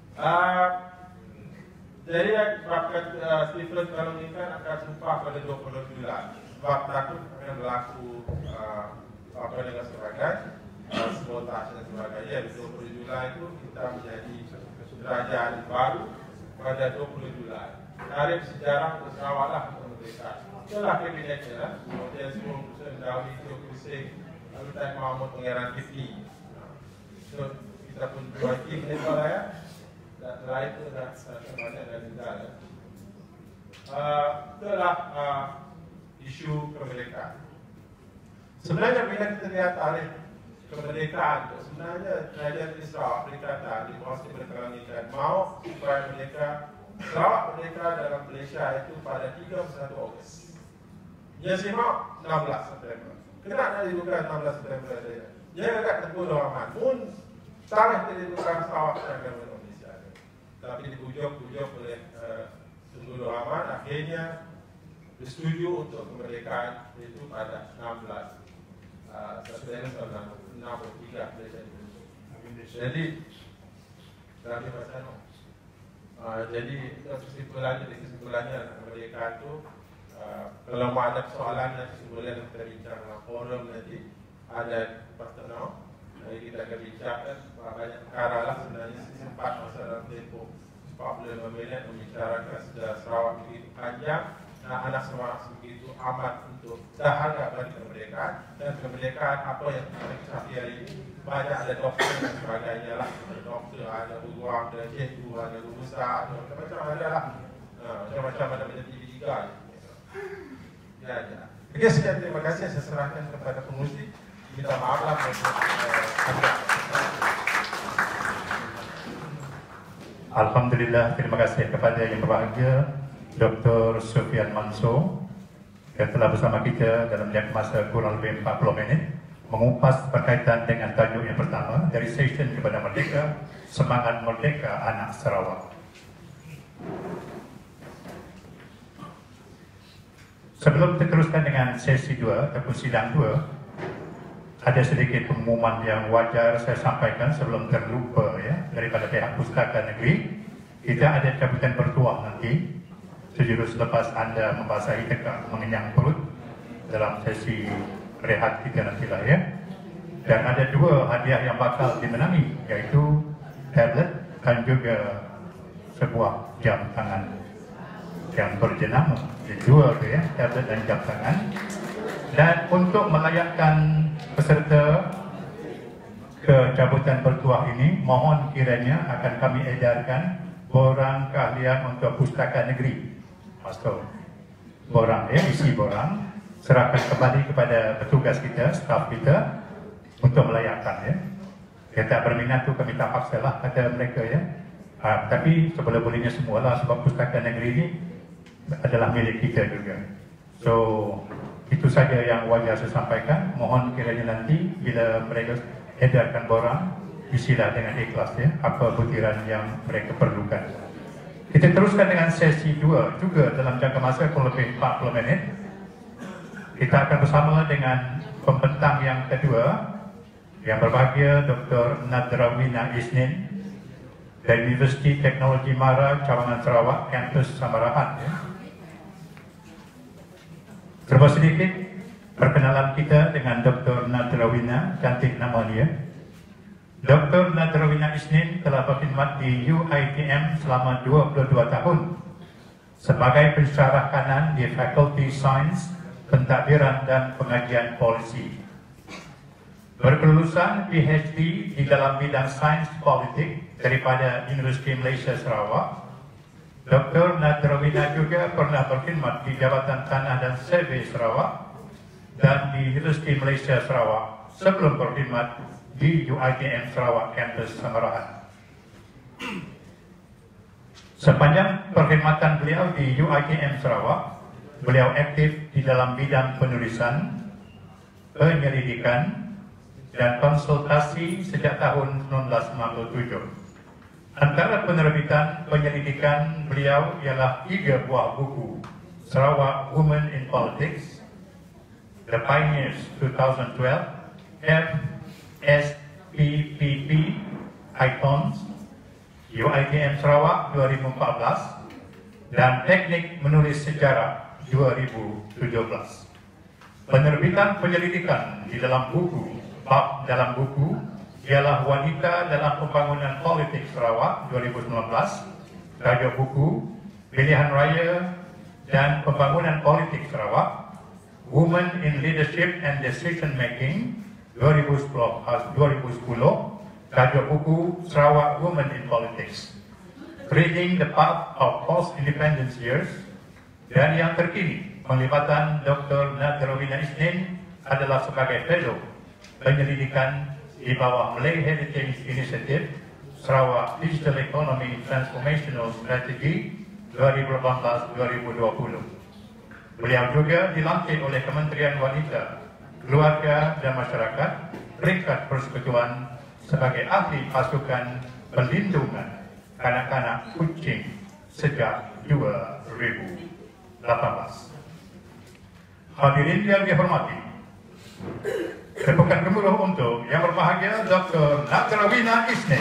Jadi sebabkan Stephen kalau Inkan akan sumpah pada 20 Julai. Sebab takut akan berlaku dengan sebagai sabotase dan sebagainya. Di 20 Julai itu kita menjadi kerajaan baru pada 20 Julai. Tarikh sejarah untuk Sarawak lah kemerdekaan. Itulah kabinetnya lah. Kemudian semua Dawi itu pusing. Lalu Tuan Mahmud Pangeran Kifli. So kita pun dua tim ni lah ya. Setelah itu dah sebanyak dah tinggal. Itulah isu kemerdekaan. Sebenarnya bila kita lihat tarikh kemerdekaan itu, sebenarnya kerajaan di Sarawak perikatan di bawah kemerdekaan Inkan mau supaya merdeka Sarawak merdeka dalam Malaysia itu pada 31 Ogos. Dia simak 16 September. Kenapa dia bukan 16 September dia? Dia agak Tengku Rahman pun tarikh kemerdekaan Sarawak akan Malaysia. Tapi dibujuk oleh Tengku Rahman akhirnya bersetuju untuk kemerdekaan itu pada 16 September 1963 Malaysia dibentuk. Jadi dari pasal jadi kesimpulannya kemerdekaan itu kalau mau ada persoalan yang kesimpulan kita bincang dalam forum nanti ada partner. Jadi kita akan bincangkan banyak perkara lah sebenarnya sempat masa dalam tempoh 45 minit membicarakan sejarah Sarawak begitu panjang. Anak Sarawak begitu amat untuk tahan bagi kemerdekaan dan kemerdekaan apa yang kita capai hari ini banyak ada doktor dan sebagainya lah. Ada doktor, ada guru, ada cikgu, ada guru besar, ada macam-macam ada lah. macam-macam ada banyak TV3 ya. Oke, sekian, terima kasih. Saya serahkan kepada pengurusi. Minta maaf lah Alhamdulillah, terima kasih kepada yang berbahagia Dr. Sufian Mansur yang telah bersama kita dalam jangka masa kurang lebih 40 minit mengupas berkaitan dengan tajuk yang pertama dari session kepada Merdeka, Semangat Merdeka Anak Sarawak. Sebelum diteruskan dengan sesi 2 ataupun sidang 2, ada sedikit pengumuman yang wajar saya sampaikan sebelum terlupa ya, daripada pihak Pustaka Negeri. Kita ada cabutan bertuah nanti sejurus lepas anda membasahi tekak mengenyang perut dalam sesi rehat kita nantilah ya. Dan ada 2 hadiah yang bakal dimenangi, iaitu tablet dan juga sebuah jam tangan yang berjenama. Jadi 2 tu ya, tablet dan jam tangan. Dan untuk melayakkan peserta ke cabutan bertuah ini, mohon kiranya akan kami edarkan borang keahlian untuk Pustaka Negeri. Maksud borang ya, isi borang serahkan kembali kepada petugas kita, staf kita untuk melayakkan ya. Kita berminat tu kami tak paksa lah kata mereka ya. Tapi seboleh-bolehnya semualah, sebab Pustaka Negeri ini adalah milik kita juga. So itu saja yang wajar saya sampaikan. Mohon kiranya nanti bila mereka edarkan borang, isilah dengan ikhlas ya apa butiran yang mereka perlukan. Kita teruskan dengan sesi 2 juga dalam jangka masa kurang lebih 40 minit. Kita akan bersama dengan pembentang yang kedua yang berbahagia Dr. Nadrawina Isnin dari Universiti Teknologi Mara, Cawangan Sarawak, kampus Samarahan ya. Serba sedikit perkenalan kita dengan Dr. Nadrawina, cantik nama dia. Dr. Nadrawina Isnin telah berkhidmat di UiTM selama 22 tahun sebagai pensyarah kanan di Fakulti Sains, Pentadbiran dan Pengajian Polisi. Berkelulusan PhD di dalam bidang sains politik daripada Universiti Malaysia Sarawak. Dr. Nadrawina juga pernah berkhidmat di Jabatan Tanah dan Survey Sarawak dan di Universiti Malaysia Sarawak sebelum berkhidmat di UiTM Sarawak kampus Samarahan. Sepanjang perkhidmatan beliau di UiTM Sarawak, beliau aktif di dalam bidang penulisan, penyelidikan, dan konsultasi sejak tahun 1997. Antara penerbitan penyelidikan beliau ialah 3 buah buku: Sarawak Women in Politics, The Pioneers 2012, SPPP Icons, UiTM Sarawak 2014, dan Teknik Menulis Sejarah 2017. Penerbitan penyelidikan di dalam buku, bab dalam buku ialah Wanita dalam Pembangunan Politik Sarawak 2019, tajuk buku Pilihan Raya dan Pembangunan Politik Sarawak, Women in Leadership and Decision Making 2010, tajuk buku Sarawak Women in Politics, Treading the Path of Post-Independence Years, dan yang terkini penglibatan Dr. Nadrawina Isnin adalah sebagai fellow penyelidikan di bawah Malay Heritage Initiative Sarawak Digital Economy Transformational Strategy 2018-2020. Beliau juga dilantik oleh Kementerian Wanita, Keluarga dan Masyarakat peringkat persekutuan sebagai ahli pasukan perlindungan kanak-kanak kucing sejak 2018. Hadirin yang dihormati, tepukan gemuruh untuk yang berbahagia Dr. Nadrawina Isnin.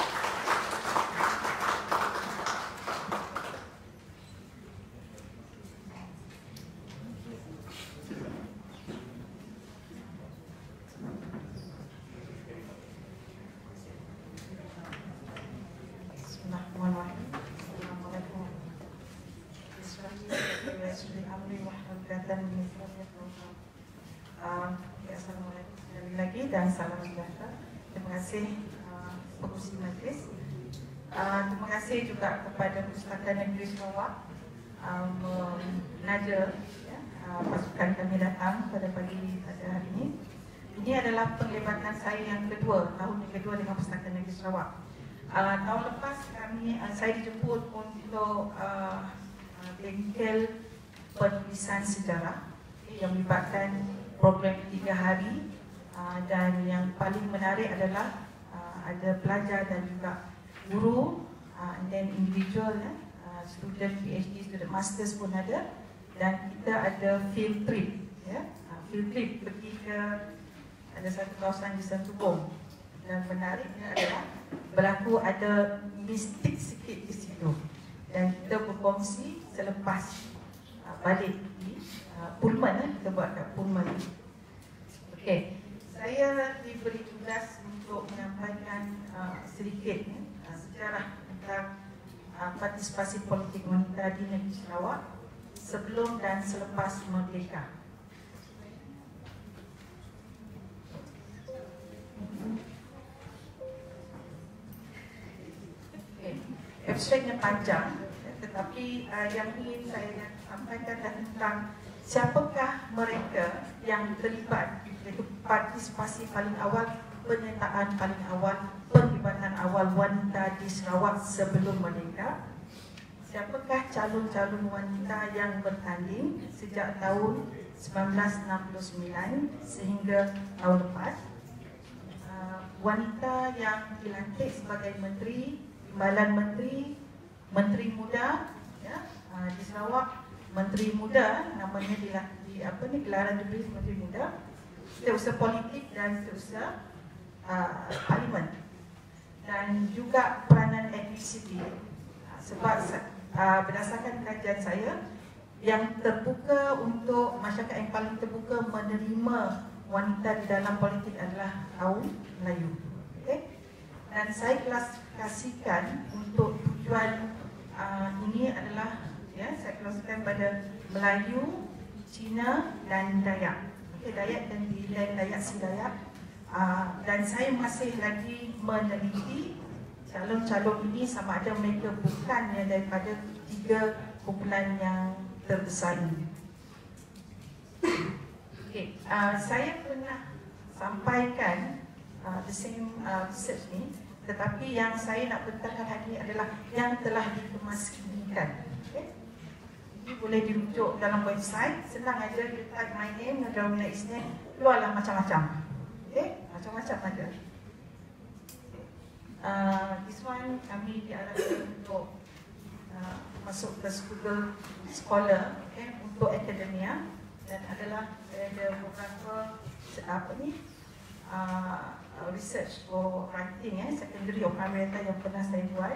Assalamualaikum sekali lagi dan salam sejahtera. Terima kasih pengurusi majlis. Terima kasih juga kepada Pustaka Negeri Sarawak menaja ya, pasukan kami datang pada pagi pada hari ini. Ini adalah penglibatan saya yang kedua, tahun yang kedua dengan Pustakaan Negeri Sarawak. Tahun lepas saya dijemput untuk bengkel penulisan sejarah yang melibatkan program 3 hari, dan yang paling menarik adalah ada pelajar dan juga guru, dan individual, student PhD, student masters pun ada, dan kita ada field trip, ya, field trip pergi ke ada satu kawasan di Sentubong, dan menariknya adalah berlaku ada mistik sikit di situ, dan kita berkongsi selepas balik di Pullman, kita buat kat Pullman. Okey, saya diberi tugas untuk menyampaikan sedikit sejarah tentang partisipasi politik wanita di negeri Sarawak sebelum dan selepas merdeka. Abstraknya panjang, tetapi yang ingin saya sampaikan tentang siapakah mereka yang terlibat, iaitu partisipasi paling awal, penyertaan paling awal, penglibatan awal wanita di Sarawak sebelum merdeka. Siapakah calon-calon wanita yang bertanding sejak tahun 1969 sehingga tahun lepas. Wanita yang dilantik sebagai menteri, timbalan menteri, menteri muda, ya, di Sarawak, menteri muda namanya gelaran diberi menteri muda, setiausaha politik dan setiausaha parlimen, dan juga peranan etnisiti. Sebab berdasarkan kajian saya, yang terbuka untuk masyarakat yang paling terbuka menerima wanita di dalam politik adalah kaum Melayu. Okay? Dan saya klasifikasikan untuk tujuan ini adalah, ya, saya klasifikasikan pada Melayu, Cina dan Dayak. Okay, Dayak dan Dayak Sidayak. Dan saya masih lagi meneliti calon-calon ini sama ada mereka bukannya daripada 3 kumpulan yang terbesar ini. Okay, saya pernah sampaikan the same research ni, tetapi yang saya nak bentangkan hari ini adalah yang telah dikemaskinikan. Okay? Ini boleh dirujuk dalam website, senang aja, you type my name, Nadaruna Isnin, keluarlah macam-macam. Okay? Macam-macam ada. This one kami diarahkan untuk masuk ke sekolah, okay, untuk akademia, dan adalah ada beberapa research for writing, secondary or primary yang pernah saya buat.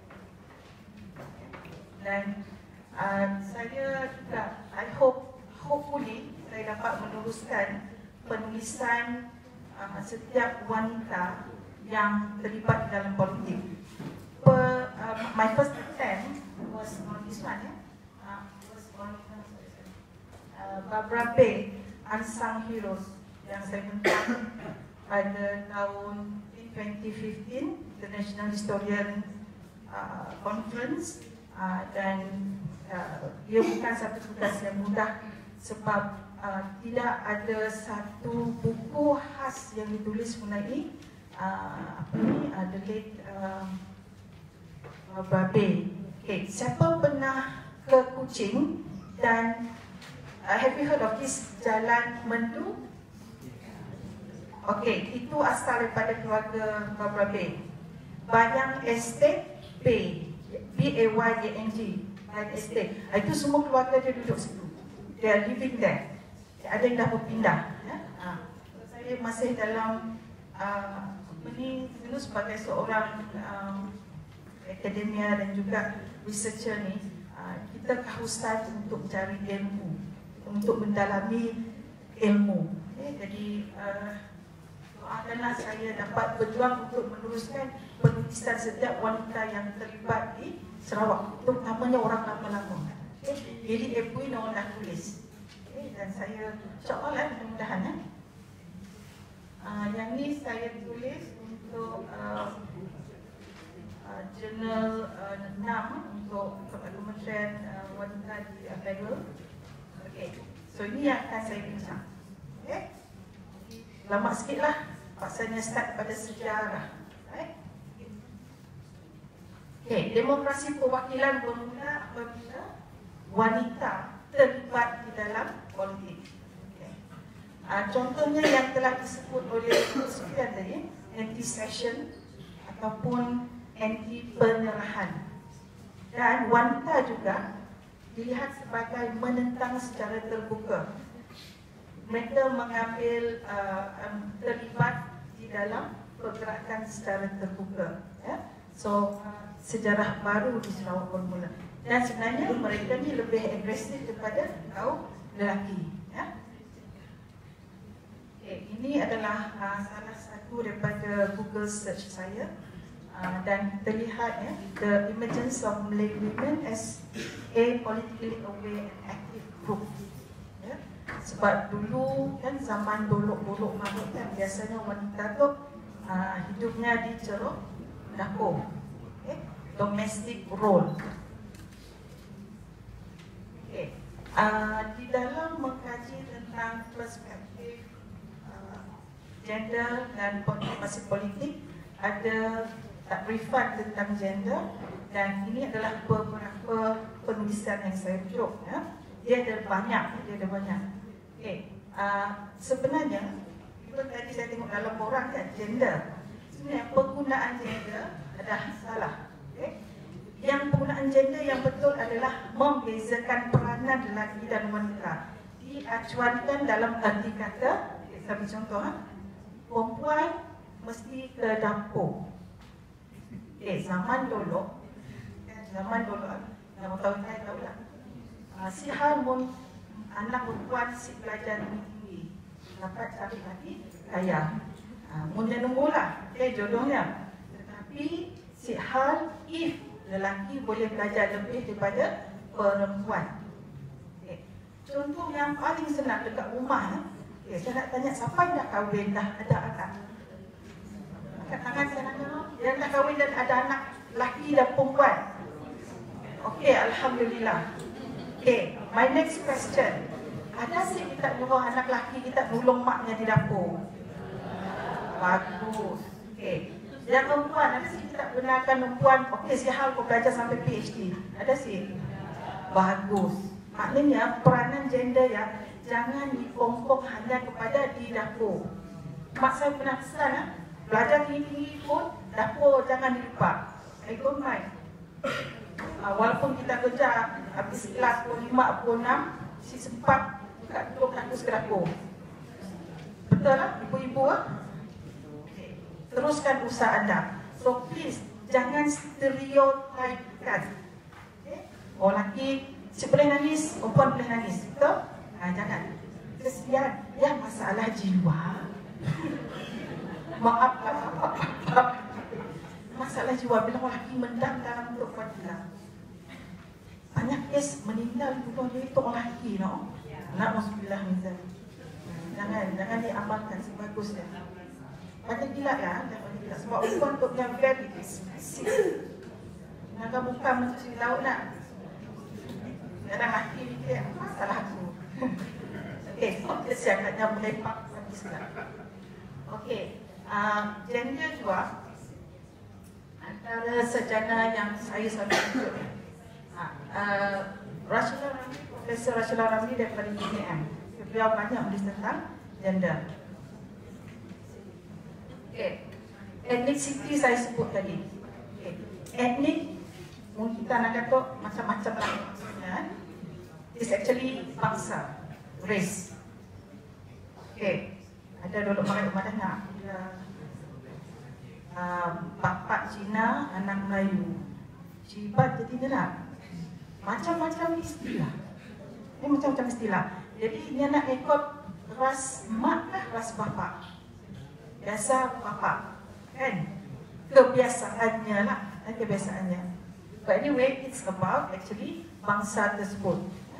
Dan saya juga, hopefully saya dapat meneruskan penulisan setiap wanita yang terlibat dalam politik. My first attempt was on this one, was on Barbara Bay, Unsung Heroes, yang saya bentang pada tahun 2015, International Historian Conference, dan dia bukan satu tugas yang mudah sebab tidak ada satu buku khas yang ditulis mengenai the late Barbara Bay. Okay, siapa pernah ke Kuching dan have you heard of this Jalan Mendu? Okey, itu asal daripada keluarga Barbara Bay. Bayang Estate Bay, B-A-Y-A-N-G, Bayang Estate. Itu semua keluarga dia duduk situ. They are living there. Ada yang dah berpindah. Ya? Saya masih dalam ini dulu sebagai seorang akademia dan juga researcher ni, kita kehausan untuk mencari ilmu, untuk mendalami ilmu. Okay? Jadi doakanlah saya dapat berjuang untuk meneruskan penulisan setiap wanita yang terlibat di Sarawak, terutamanya orang lama-lama. Okay? Jadi Ebui orang dah tulis. Okay? Dan saya insyaAllah mudah-mudahan yang ni saya tulis untuk jurnal 6 untuk Kementerian Wanita di Federal. Okey, so ini yang akan saya bincang. Okey, lama sikit lah, paksanya start pada sejarah. Right? Okey, demokrasi perwakilan bermula apabila wanita terlibat di dalam politik. Okay. Contohnya yang telah disebut oleh Sofian tadi, anti-session ataupun anti-penerahan. Dan wanita juga dilihat sebagai menentang secara terbuka. Mereka mengambil terlibat di dalam pergerakan secara terbuka. Ya? So, sejarah baru di Sarawak bermula. Dan sebenarnya mereka ni lebih agresif daripada kaum lelaki. Ya? Okay, ini adalah salah satu daripada Google search saya. Dan terlihat ya, the emergence of Malay women as a politically aware and active group. Ya? Sebab dulu kan zaman dolok-dolok mabuk kan biasanya wanita tu hidupnya di ceruk dapur. Okay? Domestic role. Okay. Di dalam mengkaji tentang perspektif gender dan partisipasi politik ada takrifan tentang gender dan ini adalah beberapa penulisan yang saya rujuk. Ya. Dia ada banyak. Okay. Sebenarnya itu tadi saya tengok dalam orang kan gender. Sebenarnya penggunaan gender adalah salah. Okay. Yang penggunaan gender yang betul adalah membezakan peranan lelaki dan wanita. Diacuankan dalam arti kata, saya beri contoh, perempuan mesti ke dapur. Zaman dulu, yang tahu saya tahu lah. Si hal anak perempuan si pelajar tinggi, dapat cari lagi kaya. Mungkin nunggulah, jodohnya. Tetapi si hal if lelaki boleh belajar lebih daripada perempuan. Contoh yang paling senang dekat rumah. Saya nak tanya siapa yang dah kahwin dah ada anak. Angkat tangan saya nak tengok. Yang dah kahwin dan ada anak lelaki dan perempuan. Okey, alhamdulillah. Okay, my next question. Ada sih kita nyuruh anak lelaki kita nolong maknya di dapur? Bagus. Okey. Yang perempuan, ada sih kita benarkan perempuan, okey sihal kau belajar sampai PhD. Ada sih? Bagus. Maknanya peranan gender ya, jangan dipongkong hanya kepada di dapur. Mak saya pernah pesan, belajar tinggi-tinggi pun, dapur jangan dilupa. I don't mind. Walaupun kita kerja habis kelas pukul 5, pukul 6, si sempat buka duduk kakus ke dapur. Betul lah, ibu-ibu lah. Teruskan usaha anda. So please, jangan stereotipkan. Oh lelaki, si boleh nangis, perempuan boleh nangis. Betul? Jangan. Kesian, ya masalah jiwa. Maaf. Masalah jiwa bila lelaki mendam dalam perut wanita. Banyak kes meninggal bukan dia itu lelaki, no? Na'udzubillah min dzalik. Jangan diamalkan sebagusnya. Banyak gila ya, sebab perempuan tu yang very expensive. Naga buka mencuci laut nak. Kadang lelaki fikir, masalah aku. Okey, kesian katnya melepak lagi sekali. Okey, gender juga antara sarjana yang saya selalu tunjuk. Profesor Rashida Ramli daripada UNM. Beliau banyak menulis tentang gender. Okay. Ethnicity saya sebut tadi. Okay. Ethnic, mungkin kita nak kata macam-macam lah maksudnya. It's actually bangsa, race. Okay. Ada dulu orang rumah nak bapa Cina, anak Melayu. Cibat jadi nak macam-macam istilah. Ini macam-macam istilah. Jadi dia nak ikut ras mak lah, ras bapa. Biasa bapa, kan? Kebiasaannya lah, kebiasaannya. But anyway, it's about actually bangsa tersebut.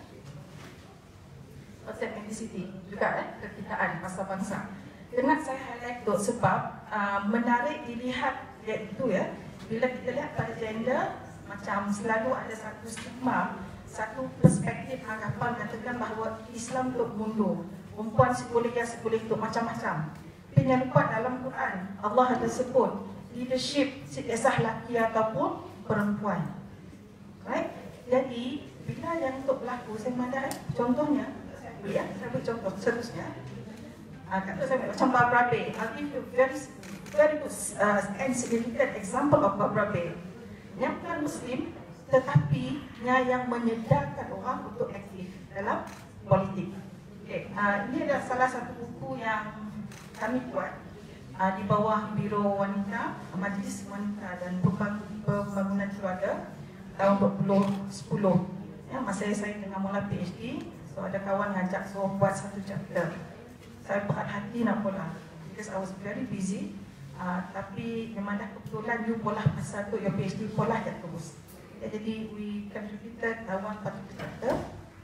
Konsep ethnicity juga kekitaan bangsa-bangsa. Kenapa saya highlight tu? Sebab menarik dilihat iaitu ya, bila kita lihat pada gender, macam selalu ada satu stigma, satu perspektif anggapan katakan bahawa Islam untuk mundur, perempuan seboleh untuk macam-macam. Tapi jangan lupa dalam Quran Allah ada sebut leadership sesah lelaki ataupun perempuan. Right? Jadi bila yang untuk berlaku, saya mandang contohnya, saya beri contoh seterusnya. Kata saya macam Barbara Bay. I'll give you very good and significant example of Barbara Bay. Yang bukan Muslim, tetapi yang menyedarkan orang untuk aktif dalam politik. Okay. Ini adalah salah satu buku yang kami buat di bawah Biro Wanita, Majlis Wanita dan Pembangunan Keluarga tahun 2010. Ya, masa saya tengah mula PhD, so ada kawan ngajak suruh buat satu chapter. Saya berat hati nak pula, because I was very busy. Tapi memang dah kebetulan you polah masa tu your PhD polah je terus. Jadi we contributed one particular chapter.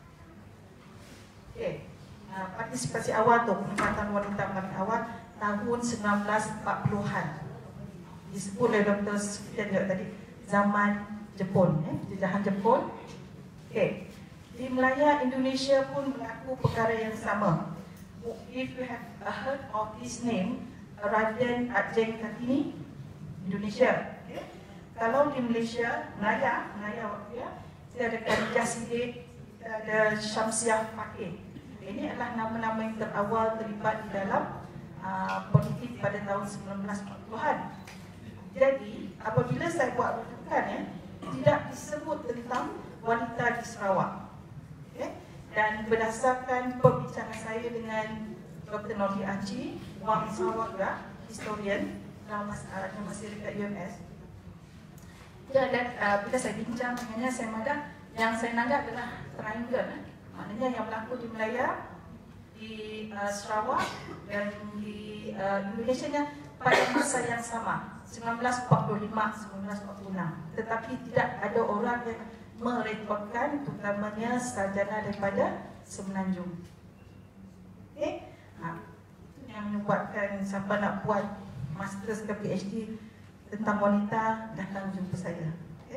Okay. Partisipasi awal tu, penempatan wanita paling awal tahun 1940-an. Disebut oleh Dr. Sufian tadi, zaman Jepun, jajahan Jepun. Okay. Di Melaya, Indonesia pun berlaku perkara yang sama. If you have heard of this name, Raden Ajeng Kartini, Indonesia. Okay. Kalau di Malaysia, Melaya waktu ya, kita ada Khadijah Siddiq, kita ada Syamsiah Fakih. Ini adalah nama-nama yang terawal terlibat di dalam politik pada tahun 1940-an. Jadi, apabila saya buat rujukan tidak disebut tentang wanita di Sarawak. Okay? Dan berdasarkan perbincangan saya dengan Dr. Nordie Aci, orang Sarawak juga, historian dalam masih dekat UMS. Dan bila saya bincang dengannya, saya mandang yang saya nanggap adalah triangle. Maknanya yang berlaku di Melaya, di Sarawak dan di Indonesia pada masa yang sama, 1945-1946. Tetapi tidak ada orang yang merekodkan, terutamanya sarjana daripada Semenanjung. Okay? Yang menyebabkan siapa nak buat masters ke PhD tentang wanita, datang jumpa saya.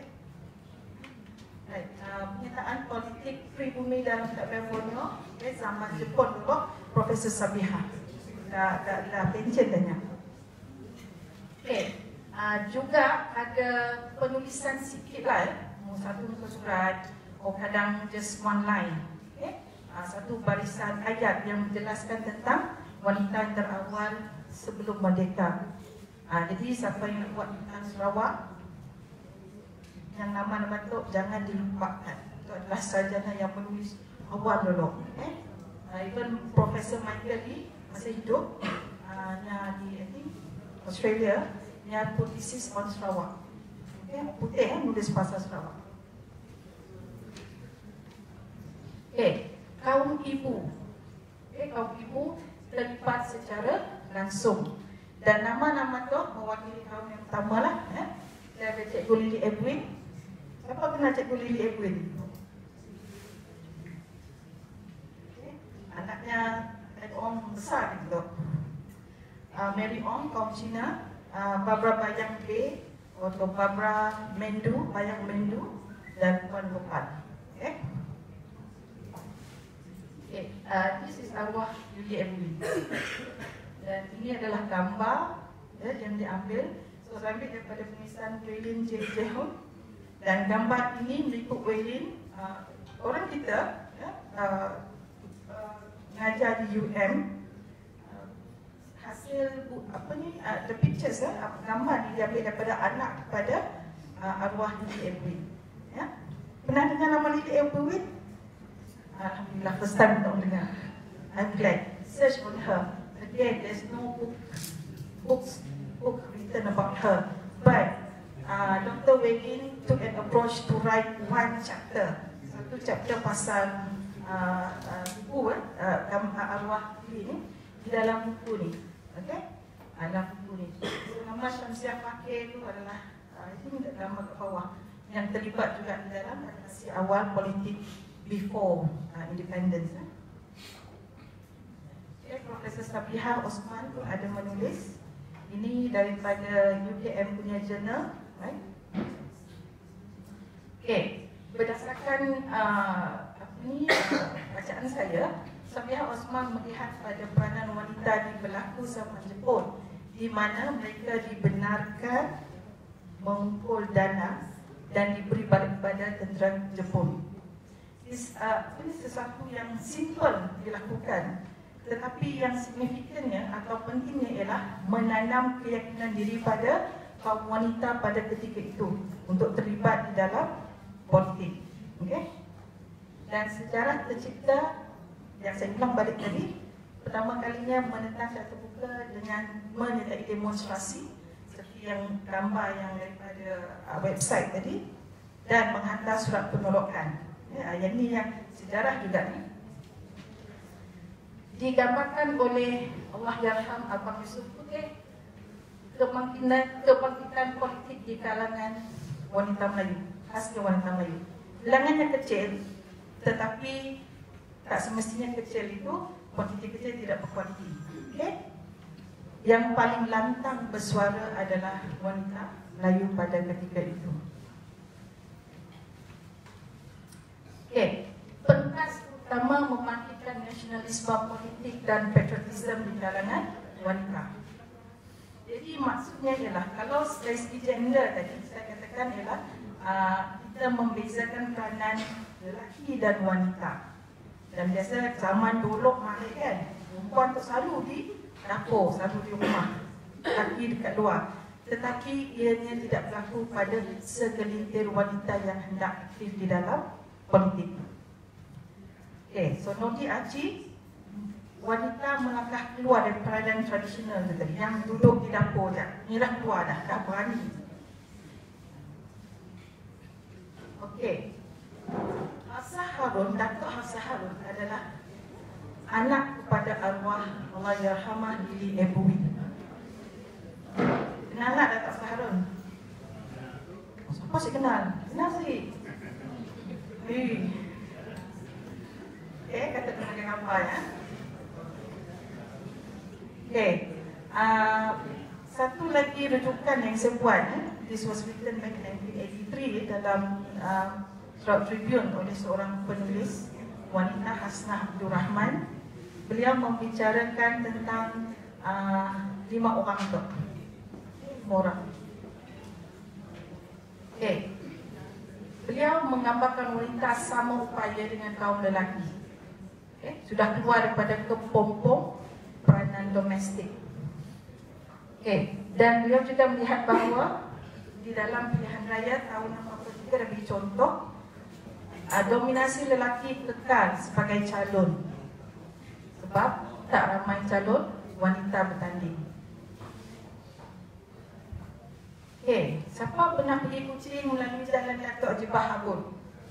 Pernyataan politik pribumi dalam Kitab Borneo, zaman Jepun dulu, Profesor Sabiha dah pension dahnya. Juga ada penulisan sikit lah, satu muka surat, kadang just one line. Satu barisan ayat yang menjelaskan tentang wanita yang terawal sebelum merdeka. Jadi siapa yang nak buat tentang Sarawak, yang nama-nama tu jangan dilupakan. Itu adalah sarjana yang menulis awal dulu. Even Profesor Michael Lee masih hidup, di Australia, yang thesis on Sarawak. Putih nulis pasal Sarawak. Kaum ibu. Kaum ibu terlibat secara langsung. Dan nama-nama tu mewakili kaum yang utama lah. Kita ada Cikgu Lily Edwin. Siapa kenal Cikgu Lily Edwin? Anaknya orang besar gitu. Mary Ong, kaum Cina. Barbara Bayang Bay atau Barbara Mendu, Bayang Mendu, dan Puan Gopal. This is arwah Lily Edwin. Dan ini adalah gambar yang diambil. So saya ambil daripada penulisan Waylin J. Jehun. Dan gambar ini mengikut Waylin, orang kita mengajar di UM, hasil the pictures, gambar diambil daripada anak kepada arwah Lily Edwin. Pernah dengar nama Lily Edwin? Alhamdulillah, first time tak dengar. I'm glad. Search on her. Again, there's no book written about her. But Dr. Waylin took an approach to write one chapter. Satu chapter pasal buku arwah ini di dalam buku ni. Okay? Dalam buku ni. Nama Syamsiah Fakih itu adalah ini nama ke bawah yang terlibat juga di dalam advokasi awal politik before independence. Profesor Sabiha Osman pun ada menulis. Ini daripada UKM punya jurnal, right? Okey, berdasarkan bacaan saya, Samiha Osman melihat pada peranan wanita di berlaku zaman Jepun, di mana mereka dibenarkan mengumpul dana dan diberi balik kepada tentera Jepun. Ini sesuatu yang simple dilakukan, tetapi yang signifikannya atau pentingnya ialah menanam keyakinan diri pada kaum wanita pada ketika itu untuk terlibat di dalam politik. Okay? Dan sejarah tercipta yang saya bilang balik tadi, pertama kalinya menentang secara terbuka dengan menyertai demonstrasi seperti yang gambar yang daripada website tadi, dan menghantar surat penolakan. Ya, yang ini yang sejarah juga ni digambarkan oleh Allahyarham Abang Yusuf Putih, kebangkitan politik di kalangan wanita Melayu, khasnya wanita Melayu. Bilangannya kecil, tetapi tak semestinya kecil itu kuantiti kecil tidak berkualiti. Okay? Yang paling lantang bersuara adalah wanita Melayu pada ketika itu. Okay. Pentas utama membangkitkan nasionalisme politik dan patriotisme di kalangan wanita. Jadi maksudnya ialah, kalau dari segi gender tadi saya katakan ialah kita membezakan peranan lelaki dan wanita. Dan biasa zaman dulu mahal kan, perempuan tu selalu di dapur, selalu di rumah, lelaki dekat luar. Tetapi ianya tidak berlaku pada segelintir wanita yang hendak aktif di dalam politik. Okay, so Nodi Aci, wanita melangkah keluar dari peranan tradisional tadi, yang duduk di dapur je, inilah keluar dah berani. Okey, Hafsah Harun, Datuk Hafsah Harun adalah anak kepada arwah Allahyarhamah Lili Ebui. Kenal tak Datuk Hafsah Harun? Siapa sih kenal? Kenal sih? Okay, kata tenaga gambar ya. Okay, satu lagi rujukan yang saya buat, this was written back in 1983 dalam Surat Tribune oleh seorang penulis wanita, Hasnah Abdul Rahman. Beliau membicarakan tentang 5 orang tu, 5 orang. Okay, beliau menggambarkan wanita sama upaya dengan kaum lelaki. Okay, sudah keluar daripada kepompong peranan domestik. Okay, dan beliau juga melihat bahawa di dalam pilihan raya tahun 63 dia bagi contoh, dominasi lelaki kekal sebagai calon sebab tak ramai calon wanita bertanding. Okay, siapa pernah pergi Kuching melalui jalan Datuk Haji Bahabul?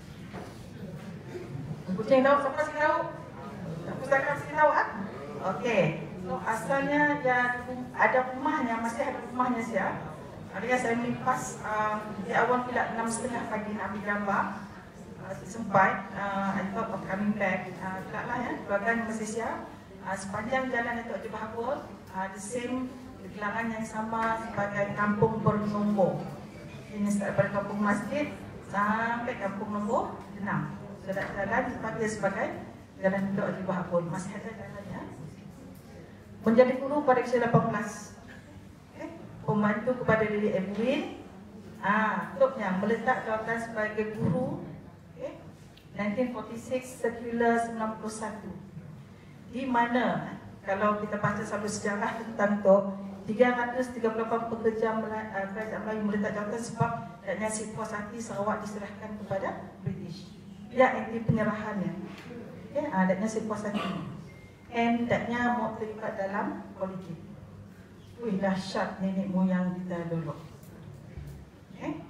Kuching tahu? Siapa sih tahu? Pustaka sih tahu ah? Okey. So asalnya ya ada rumahnya, masih ada rumahnya saya. Ada saya melipas di awal pula 6:30 pagi nak ambil gambar. Sempat I thought of coming back. Tak lah ya, keluarga masih siap. Sepanjang jalan Datuk Haji Bahabul, the same gelangan yang sama sebagai kampung bernombor. Ini daripada kampung masjid sampai kampung nombor 6. Sudah jalan dipanggil sebagai Jalan Datuk Haji Bahabul. Masih ada jalannya. Menjadi guru pada usia 18. Okay. Pembantu kepada Lili Edwin. Klubnya meletak jawatan sebagai guru. Okay. 1946 Circular 91. Di mana kalau kita baca satu sejarah tentang tu, 338 pekerja kerajaan Melayu meletak jawatan sebab adanya si puas hati Sarawak diserahkan kepada British. Ya, aktif penyerahannya. Okay, adanya si puas hati. And adanya mau terlibat dalam politik. Wih, dahsyat nenek moyang kita dulu. Okay.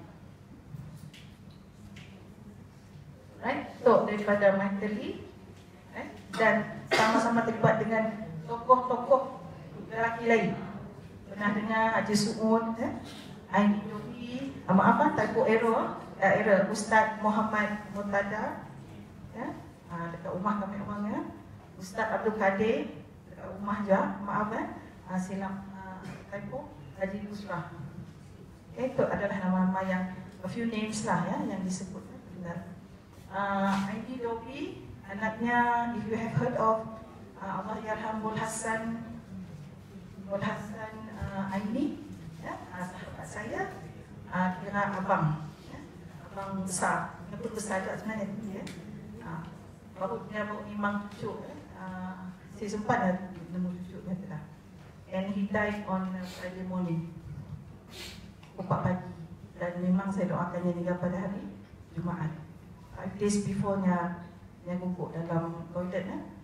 Right, so daripada Michael Lee, dan sama-sama terlibat dengan tokoh-tokoh lelaki lain. Pernah dengar Haji Su'ud, Aini Jogi, Taipo Era, Ustaz Muhammad Murtada, dekat rumah kami orangnya, Ustaz Abdul Kadir, dekat rumah je, silap Taipo, Haji Busrah. Okay, itu adalah nama-nama yang, a few names lah ya, yang disebut. benar. Aini Dobi, anaknya, if you have heard of Allahyarham Bul Hassan Aini, ya, sahabat saya, kira abang, ya, abang besar, betul besar juga sebenarnya ya. Baru imam cucu, saya sempat nemu cucu dia lah. And he died on Friday morning, 4 pagi. Dan memang saya doakannya meninggal pada hari Jumaat. 5 days before-nya gugur dalam toilet.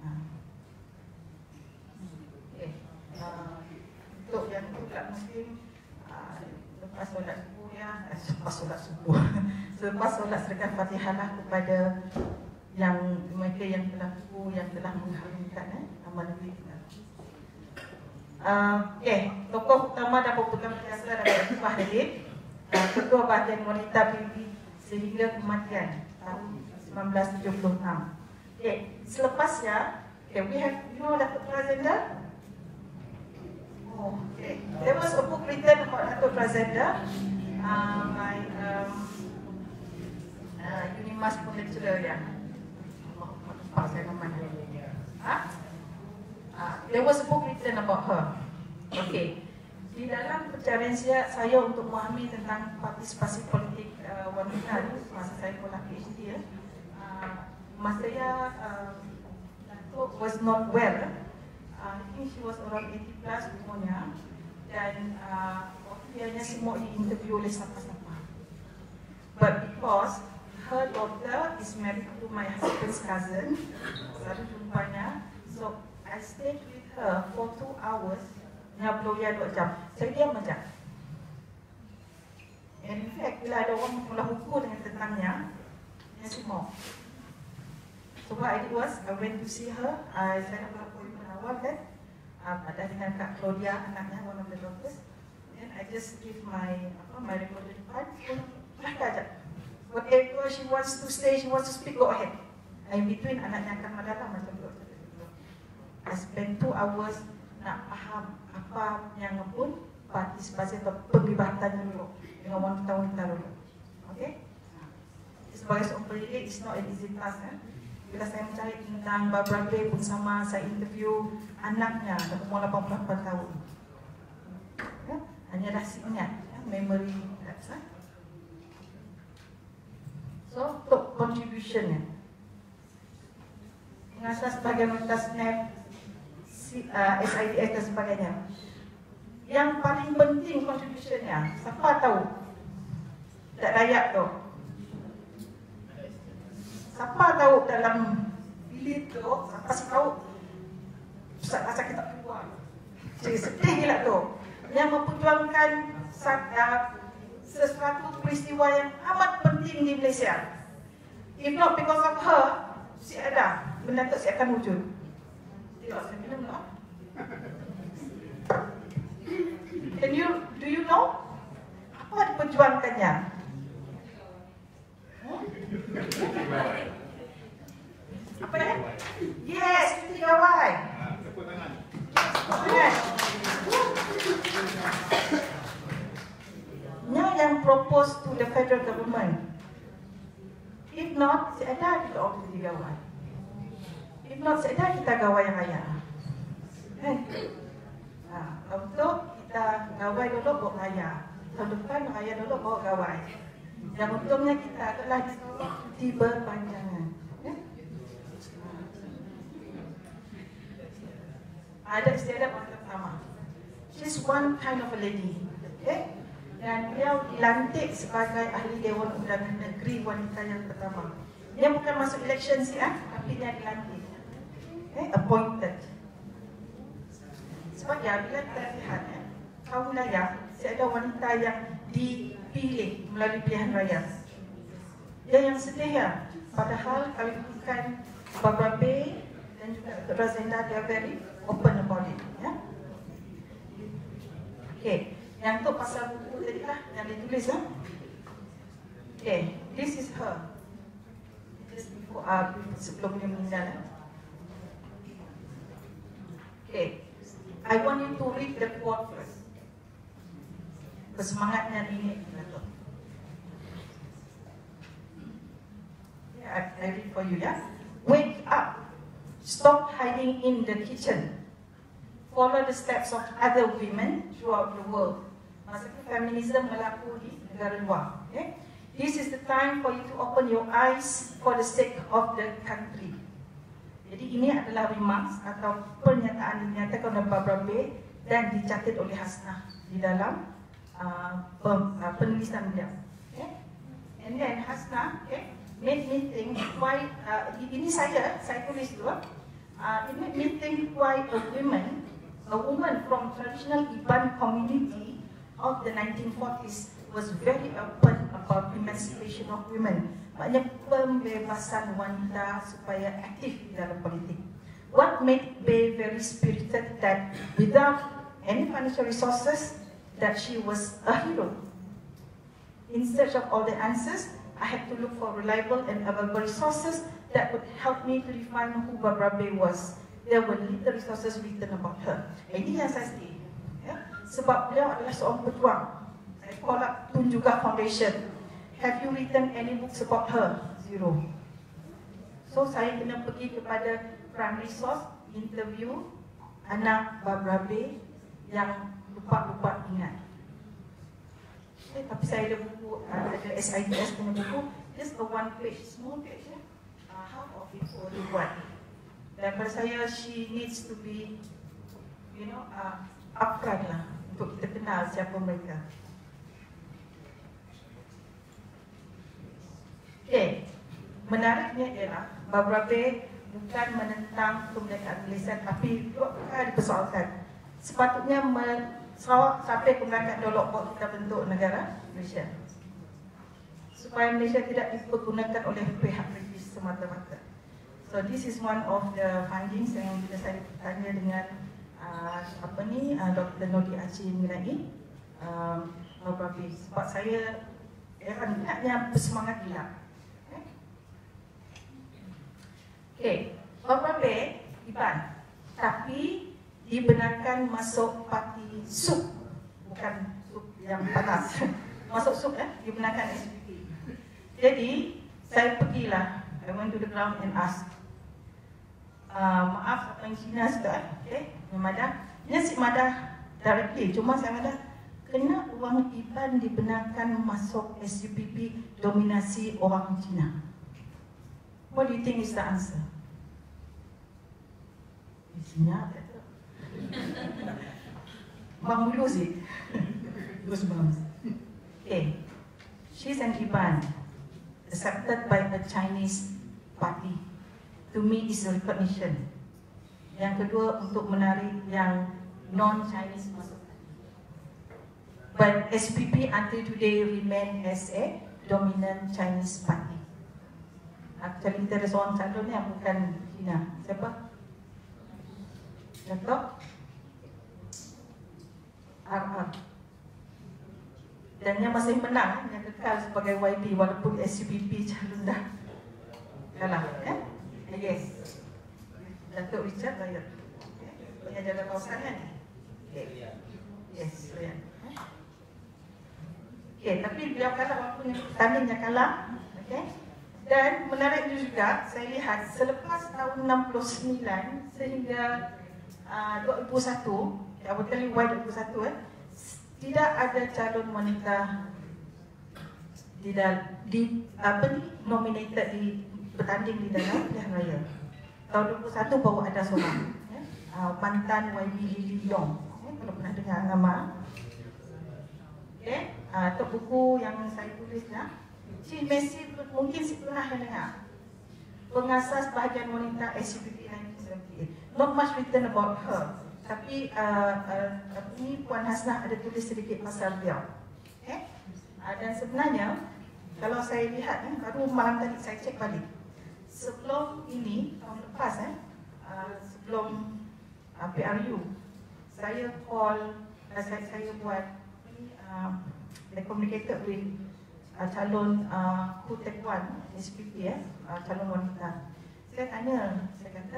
Okay. Untuk yang bukan Muslim, lepas solat subuh ya, selepas solat sedekah Fatihah lah kepada yang mereka yang telah gugur, yang telah mengharumkan nama negeri kita. Tokoh utama dan pemegang biasa adalah Ifah Halid, Ketua Bahagian Wanita PBB sehingga kematian tahun 1976. Selepasnya, we have, Datuk Prazenda. There was a book written about Datuk Prazenda by Unimas lecturer ya. Saya namanya. There was a book written about her. Di dalam pencarian saya untuk memahami tentang partisipasi politik wanita masa saya sekolah PhD ya, masa saya Datuk was not well. I think she was around 80 plus umurnya, dan waktu dia semua diinterview oleh siapa-siapa. But because her daughter is married to my husband's cousin, selalu jumpanya, so I stayed with her for 2 hours, nyabloya 2 jam. Saya diam aja. And in fact, bila ada orang mula hukum dengan tentangnya, dia semua. So what I did was, I went to see her. Saya nak appointment awal kan, ada dengan Kak Claudia, anaknya, one of the daughters. Then I just give my recorded part. Mereka aja. Whatever she wants to say, she wants to speak, go ahead. In between, anaknya akan mendalam macam tu. I spent 2 hours nak faham apa yang pun partisipasi atau perlibatan dulu dengan wanita-wanita dulu. Okay? Sebagai seorang pendidik, it's not an easy task. Bila saya mencari tentang Barbara Bay pun sama, saya interview anaknya, dah umur 88 tahun. Ya? Hanya dah ingat, ya? Memory lapse. So, untuk contribution-nya, mengasah sebagai wanita SNAP, SIDS dan sebagainya. Yang paling penting contribution-nya, siapa tahu? Tak layak tu. Siapa tahu dalam bilik tu, siapa sih tahu? Ustaz rasa kita keluar. Jadi sedih gila tu. Yang memperjuangkan sesuatu peristiwa yang amat penting di Malaysia. If not because of her, si ada benda tu si akan wujud. Tidak, saya minum tak? Do you know apa diperjuangkannya? Apa ya? Yes, cuti gawai. Tepuk tangan. Yang propose to the federal government. If not, seada kita cuti gawai. If not, seada kita gawai raya. Kan? Untuk kita gawai dulu bawa raya. Tahun depan raya dulu bawa gawai. Yang untungnya kita telah cuti berpanjangan. Ada istiadat wanita pertama. She's one kind of a lady. Dan beliau dilantik sebagai ahli Dewan Undangan Negeri wanita yang pertama. Dia bukan masuk election sih, tapi dia dilantik. Appointed. Sebab ya, bila kita lihat kaum layak, ada wanita yang dipilih melalui pilihan raya. Dia yang sedih ya. Padahal kalau bukan Barbara Bay dan juga Dr. Razenda, dia very open about it. Ya? Okay. Yang tu pasal buku tadi lah yang ditulis lah. Okay, this is her. Just before, sebelum dia meninggal. Okay, I want you to read the quote first. Bersemangatnya ini. I read for you, yeah. Wake up. Stop hiding in the kitchen. Follow the steps of other women throughout the world. Maksudnya feminism berlaku di negara luar. Okay? This is the time for you to open your eyes for the sake of the country. Jadi ini adalah remarks atau pernyataan dinyatakan oleh Barbara Bay dan dicatat oleh Hasnah di dalam penulisan beliau. Okay? And then Hasnah, okay, made me think why ini saya tulis dulu. It made me think why a woman from traditional Iban community of the 1940s was very open about emancipation of women. Maknanya pembebasan wanita supaya aktif di dalam politik. What made Bay very spirited that without any financial resources that she was a hero. In search of all the answers, I had to look for reliable and available resources that would help me to define who Barbara Bay was. There were little resources written about her. Ini yang saya sedih. Ya? Sebab beliau adalah seorang pejuang. Saya call up Tun Juga Foundation. Have you written any books about her? Zero. So saya kena pergi kepada primary source, interview anak Barbara Bay yang lupa ingat. Tapi saya ada buku, ada SIDS punya buku, just a one page, small page, half of it already buat. Dan pada saya, she needs to be, upfront lah untuk kita kenal siapa mereka. Okay, menariknya ialah Barbara Bay bukan menentang kemerdekaan Malaysia, tapi dipersoalkan. Sepatutnya Sarawak sampai kemerdekaan Dolok Port kita bentuk negara Malaysia, supaya Malaysia tidak dipergunakan oleh pihak British semata-mata. So this is one of the findings yang bila saya tanya dengan Dr. Nodi Aceh mengenai Barbara Bay. Sebab saya ingatnya bersemangat gila. Okay, Barbara Bay Iban, tapi dibenarkan masuk parti SUP, bukan SUP yang panas. Masuk SUP, dibenarkan SPP. Jadi saya pergilah, I went to the ground and ask, maaf apa yang Cina sudah, okay, Madah, ini si Madah directly, cuma saya Madah, kena orang Iban dibenarkan masuk SUPP dominasi orang Cina. What do you think is the answer? Senyap tak? Mak mulu sih. Goosebumps. Okay, she's an Iban, accepted by a Chinese party. To me is a recognition. Yang kedua untuk menarik yang non-Chinese masuk. But SPP until today remain as a dominant Chinese party. Actually kita ada seorang calon yang bukan Cina. Siapa? Datuk RR. Dan yang masih menang, yang kekal sebagai YB walaupun SUPP calon dah kalah, yes. Datuk Richard Bayat. Yang jaga kawasan kan? Yes, Ryan. Okay, tapi beliau kalah walaupun tandingnya kalah. Okay. Dan menarik juga, saya lihat selepas tahun 69 sehingga 2001, I will tell you why 2001, tidak ada calon wanita nominated bertanding di dalam pilihan raya. Tahun 2021 baru ada seorang, mantan YB Lily Yong, kalau pernah dengar nama. Okay, untuk buku yang saya tulis Cik Messi mungkin si pernah dengar. Pengasas bahagian wanita SUPP 1978. Not much written about her. Tapi ini Puan Hasnah ada tulis sedikit pasal beliau. Okay? Dan sebenarnya kalau saya lihat baru malam tadi saya cek balik. Sebelum ini tahun lepas sebelum PRU, saya call, saya buat communicated with calon Hu Tek Wan SPP calon wanita. Saya tanya, saya kata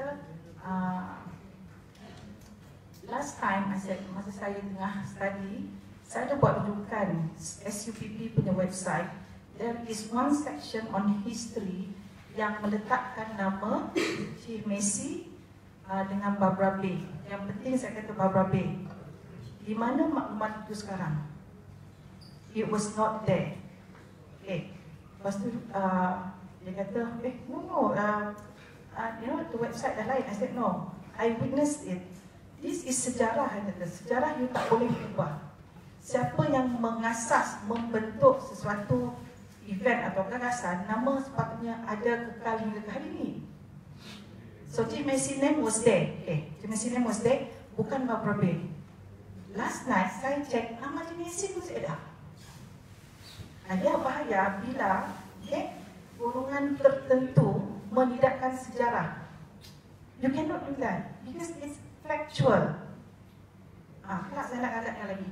last time masa saya tengah study, saya ada buat rujukan SUPP punya website. There is one section on history yang meletakkan nama Chief Messi dengan Barbara Bay. Yang penting saya kata Barbara Bay. Di mana maklumat itu sekarang? It was not there. Okay. Lepas tu dia kata, no, the website dah lain. I said no, I witnessed it. This is sejarah, I kata. Sejarah you tak boleh ubah. Siapa yang mengasas, membentuk sesuatu event atau gagasan, nama sepatutnya ada kekal hingga ke hari ini. So Chief Messi name was there. Chief Messi name was there, bukan Barbara Bay. Last night saya cek nama Chief Messi pun saya dah. Ada bahaya bila golongan tertentu menidakkan sejarah. You cannot do that because it's factual. Kelak saya nak agaknya lagi.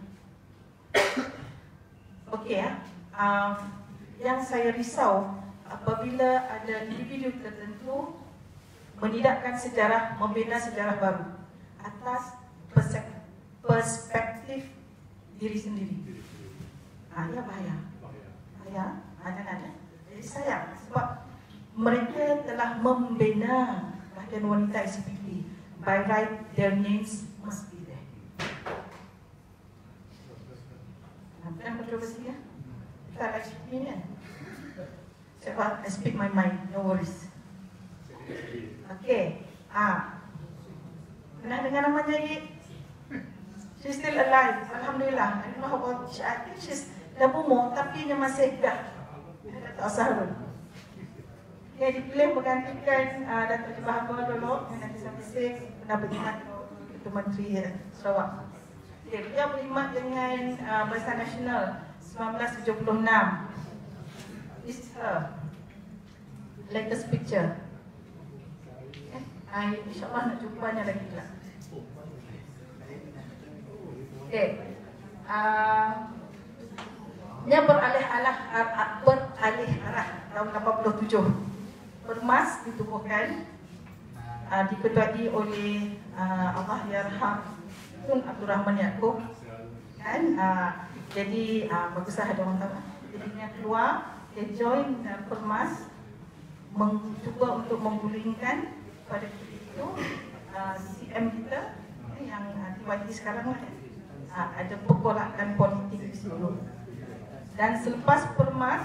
Okey yang saya risau apabila ada individu tertentu menidakkan sejarah, membina sejarah baru atas perspektif diri sendiri. Ya bahaya. Ada. Jadi sayang sebab mereka telah membina bahagian wanita LGBT. By right, their names must be there. Bukan kontroversi ya? Kita like opinion. Sebab I speak my mind, no worries. Okay. Pernah dengar namanya lagi? She's still alive, alhamdulillah. I don't know about she. I think she's dah bumung tapi dia masih dah tak sahur. Dia diklaim menggantikan Datuk Bahaba dulu yang 1976 pernah berkhidmat untuk Menteri Sarawak. Dia berkhidmat dengan Barisan Nasional 1976. This is her latest picture. InsyaAllah nak jumpanya lagi pula. Dia beralih arah tahun 87. Permas ditubuhkan, diketuai oleh Allah Yarham Tun Abdul Rahman Yaakob. Jadi baguslah ada orang tahu. Jadi dia keluar, dia join Permas, mencuba untuk menggulingkan pada ketika itu CM kita yang TYT sekarang lah. Ada pergolakan politik di situ. Dan selepas Permas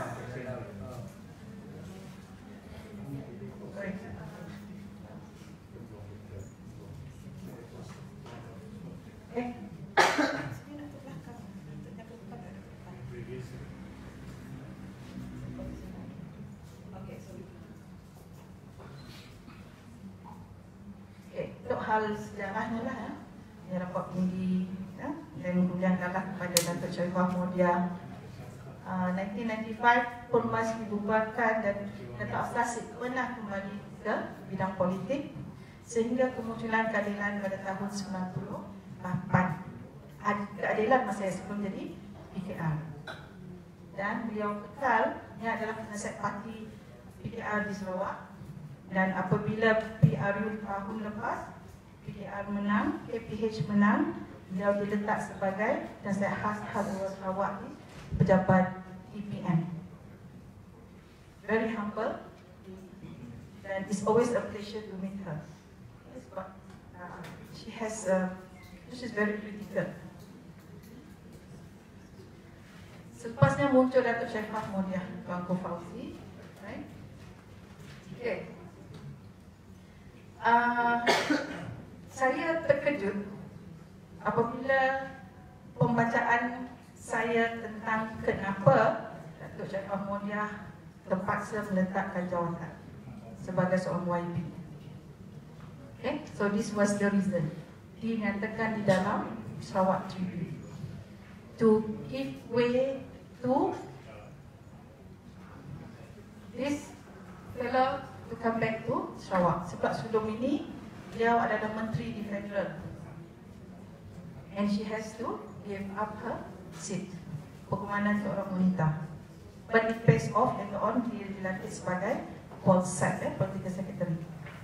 untuk hal sejarahnya lah dia dapat undi dan kemudian kalah kepada Datuk Sharifah Mudia. 1995 Permas dibubarkan dan Datuk Asasik pernah kembali ke bidang politik sehingga kemunculan keadilan pada tahun 98. Keadilan masa sebelum jadi PKR. Dan beliau kekal, ia adalah penasihat parti PKR di Sarawak. Dan apabila PRU tahun lepas PKR menang, KPH menang, beliau diletak sebagai penasihat khas Haluan Sarawak di pejabat EPM. Very humble, and it's always a pleasure to meet her. Yes, but she's very critical. Selepasnya muncul Datuk Sharifah Mudia, Tuanku Fauzi, right? Okay. Saya terkejut apabila pembacaan saya tentang kenapa Datuk Sharifah Mudia terpaksa meletakkan jawatan sebagai seorang YB. Okay, so this was the reason. Dinyatakan di dalam Sarawak Tribune to give way to this fellow to come back to Sarawak. Sebab sebelum ini dia adalah menteri di federal, and she has to give up her seat, pengumuman seorang wanita. But it pays off later on dia dilantik sebagai Polsek, political secretary.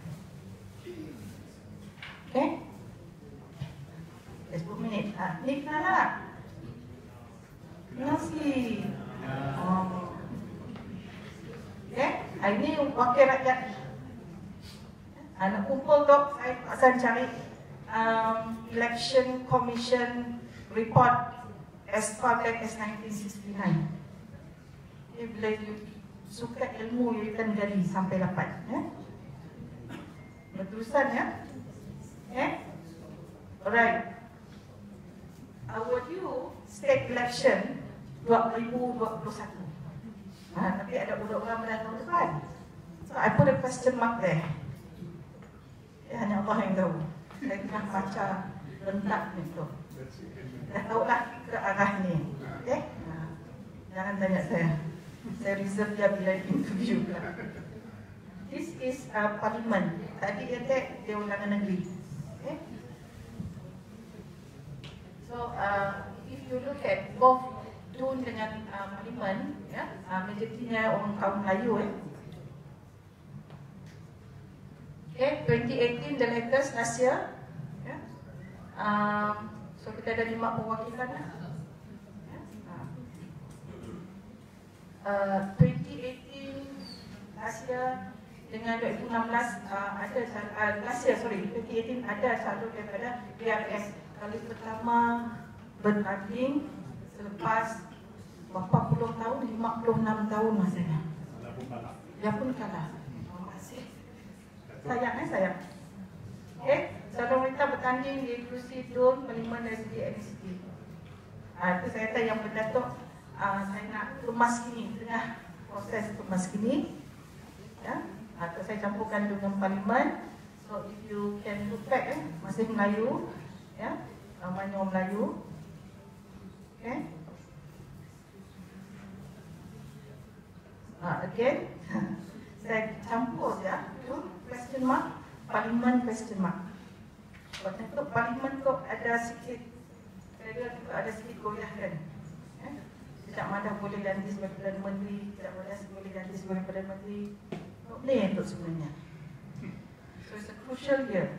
Okay, 10 minit. Ni kenal tak? Kenal si. Okay. Ini wakil rakyat. Nak kumpul tu, saya akan cari Election Commission report as far back as 1969. Bila you suka ilmu, you akan gali sampai dapat. Berterusan ya. Alright. Our due state election 2021. Nanti ada budak-budak pada tahun depan. So I put a question mark there. Hanya Allah yang tahu. Saya tengah baca rentak ni tu. Dah tahulah ke arah ni. Okay? Jangan tanya saya. Saya reserve dia bila interview lah. This is parlimen. Tadi dia undangan negeri. Okay? So if you look at both DUN dengan parlimen, majoritinya orang kaum Melayu. Okay, 2018 the latest last year. So kita ada 5 perwakilan. 2018 last year dengan 2016 ada last year 2018 ada calon daripada PRS kali pertama bertanding selepas berapa puluh tahun, 56 tahun masanya. Dia pun kalah. Sayang. Okay, calon wanita bertanding di kerusi DUN, parlimen dari segi etnisiti. Itu saya kata yang benda tu saya nak kemas kini, tengah proses kemas kini. Atau saya campurkan dengan parlimen. So if you can look back, masih Melayu, namanya orang Melayu. Okay. Again, saya campur ya, question mark, parlimen question mark. Sebab itu parlimen tu ada sikit, ada sikit goyahkan. Tidak madah boleh ganti sebagai Perdana Menteri, tidak madah boleh ganti sebagai Perdana Menteri. Tak boleh untuk sebenarnya. So it's a crucial year.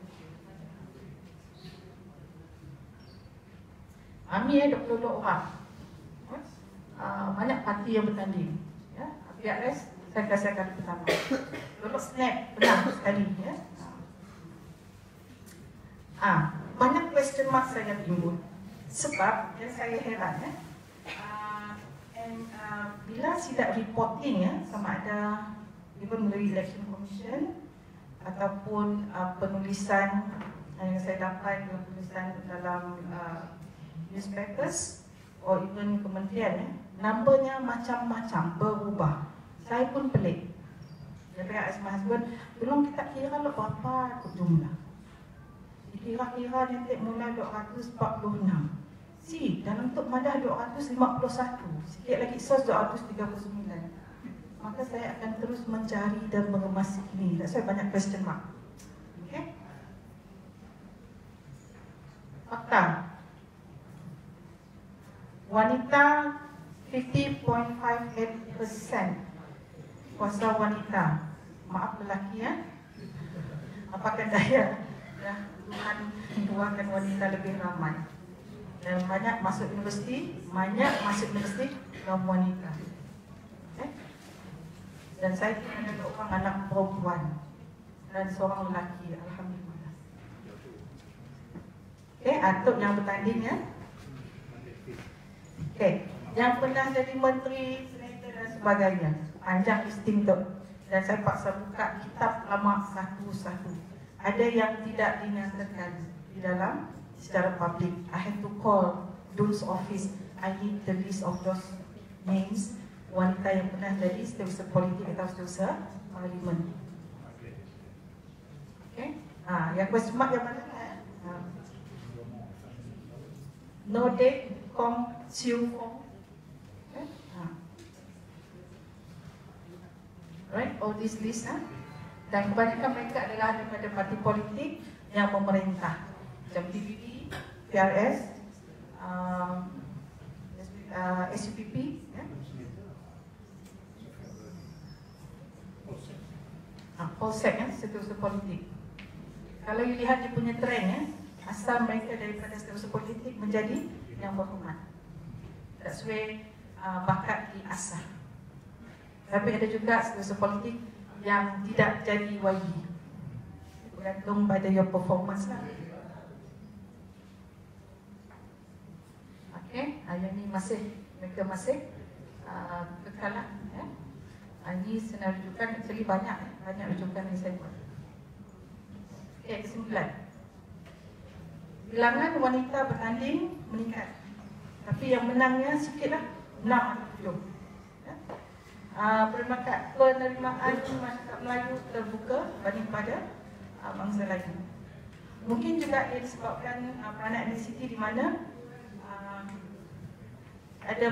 Kami 22 orang. Banyak parti yang bertanding. PRS saya kasih kali pertama. Dulu snap pernah sekali banyak question mark saya timbul. Sebab yang saya heran bila sidak reporting sama ada even melalui Election Commission ataupun penulisan yang saya dapat penulisan dalam newspapers or even kementerian numbernya macam-macam berubah. Saya pun pelik. Daripada Asma Hasbun, belum kita kira lah berapa jumlah. Kira-kira nanti mula 246. Dalam untuk madah 251. Sikit lagi sos 239. Maka saya akan terus mencari dan mengemas ini. Saya banyak question mark. Okay? Fakta. Wanita 50.58% kuasa wanita. Maaf lelaki apakah daya Tuhan tuakan wanita lebih ramai dan banyak masuk universiti kaum wanita. Dan saya ada 2 orang anak perempuan dan seorang lelaki. Alhamdulillah. Atuk yang bertanding yang pernah jadi menteri, senator dan sebagainya. Panjang listing tu. Dan saya paksa buka kitab lama satu-satu. Ada yang tidak dinyatakan di dalam secara publik. I have to call DUN's office. I need the list of those names wanita yang pernah jadi setiausaha politik atau setiausaha parlimen. Okay? Yang question mark yang mana? No date, Kong Siu Kong. Right, all this list dan kebanyakan mereka adalah daripada parti politik yang memerintah macam PBB, PRS, SUPP, Polsek, setiausaha politik. Kalau you lihat dia punya trend asal mereka daripada setiausaha politik menjadi yang berhormat. That's where bakat diasah. Tapi ada juga strategi politik yang tidak jadi YB. Bergantung pada your performance lah. Okey, yang ni mereka masih kekal lah. Ini senarai rujukan, actually banyak rujukan yang saya buat. Okey, kesimpulan. Bilangan wanita bertanding meningkat. Tapi yang menangnya sikit lah, 6 atau 7. Penerimaan masyarakat Melayu terbuka berbanding pada bangsa lain. Mungkin juga ia disebabkan peranan etnisiti di mana ada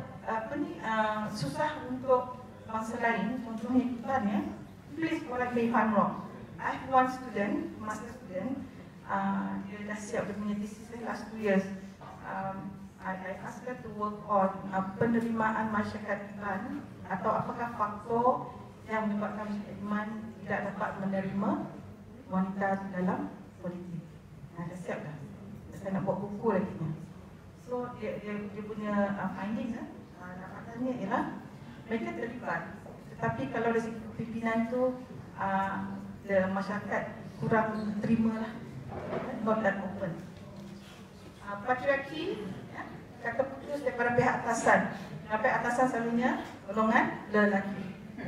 susah untuk bangsa lain, contohnya Iban ya. Please correct me if I'm wrong. I have one student, master student, dia dah siap dia punya thesis last 2 years. I asked her to work on penerimaan masyarakat Iban atau apakah faktor yang menyebabkan masyarakat Iban tidak dapat menerima wanita di dalam politik. Dah siap dah. Saya nak buat buku lagi ni. So dia punya findings dapatannya ialah mereka terlibat. Tetapi kalau dari segi pimpinan tu masyarakat kurang terima lah, not that open. Patriarki kata putus daripada pihak atasan. Pihak atasan selalunya golongan lelaki.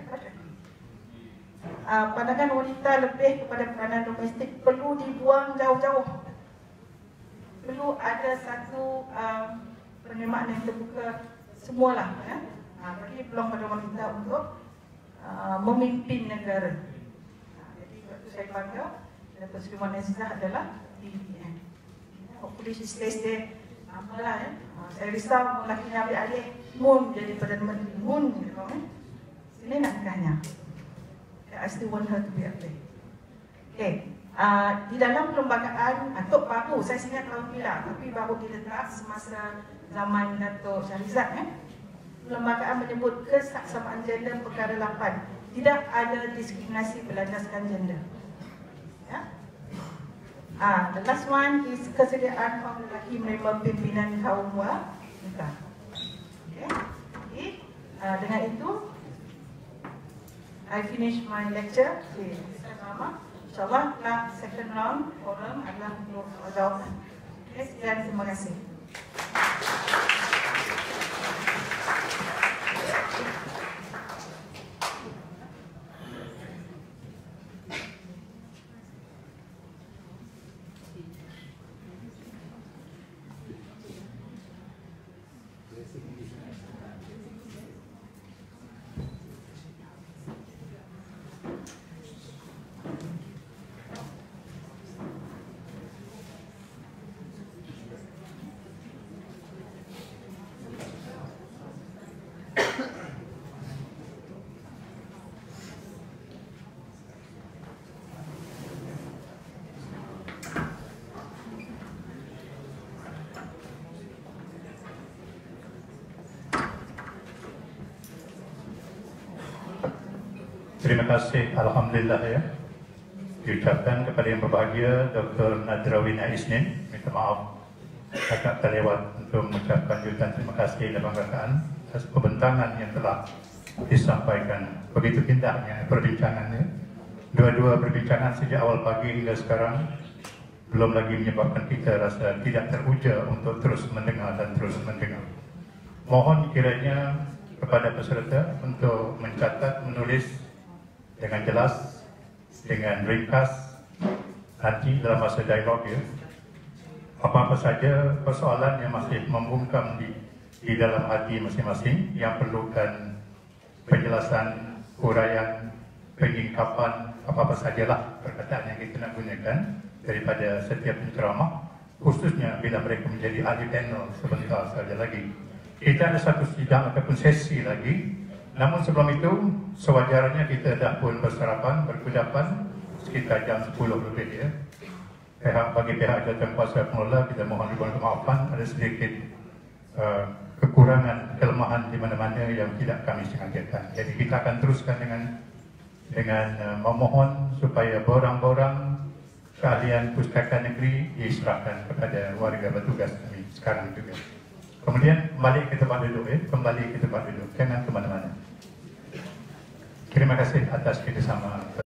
Pandangan wanita lebih kepada peranan domestik perlu dibuang jauh-jauh. Perlu ada satu penerimaan yang terbuka semualah. Bagi peluang pada wanita untuk memimpin negara. Jadi waktu saya bangga Datuk Seri Wan Azizah adalah PDN. Hopefully she stays there. Apalah saya risau lakinya ambil alih Mun jadi Perdana Menteri. Mun gitu sini nak nikahnya. I still want her to be up there. Okay. Di dalam perlembagaan Tok baru, saya ingat tahun bila, tapi baru diletak semasa zaman Datuk Syahrizad. Perlembagaan menyebut kesamaan gender perkara 8. Tidak ada diskriminasi berlandaskan gender. Ya? The last one is kesediaan kaum lelaki menerima pimpinan kaum wanita. Okay. Dengan itu I finish my lecture. InsyaAllah second round forum adalah untuk jawapan. Sekian, terima kasih. Terima kasih, Alhamdulillah ya. Diucapkan kepada yang berbahagia Dr. Nadrawina Isnin. Minta maaf agak terlewat untuk mengucapkan jutaan terima kasih dan banggaan atas pembentangan yang telah disampaikan. Begitu indahnya perbincangannya. Dua-dua perbincangan sejak awal pagi hingga sekarang belum lagi menyebabkan kita rasa tidak teruja untuk terus mendengar dan terus mendengar. Mohon kiranya kepada peserta untuk mencatat, menulis dengan jelas, dengan ringkas nanti dalam masa dialog ya. Apa-apa saja persoalan yang masih membungkam di dalam hati masing-masing yang perlukan penjelasan, uraian, penyingkapan, apa-apa sajalah perkataan yang kita nak gunakan daripada setiap penceramah, khususnya bila mereka menjadi ahli panel sebentar saja lagi. Kita ada satu sidang ataupun sesi lagi. Namun sebelum itu, sewajarnya kita dah pun bersarapan, berkudapan sekitar jam 10 lebih ya. Bagi pihak jawatankuasa pengelola, kita mohon ribuan kemaafan, ada sedikit kekurangan, kelemahan di mana-mana yang tidak kami sengajakan. Jadi kita akan teruskan dengan memohon supaya borang-borang keahlian pustaka negeri diserahkan kepada warga bertugas kami sekarang juga. Kemudian kembali ke tempat duduk ya, kembali ke tempat duduk, jangan ke mana-mana. Terima kasih atas kerjasama.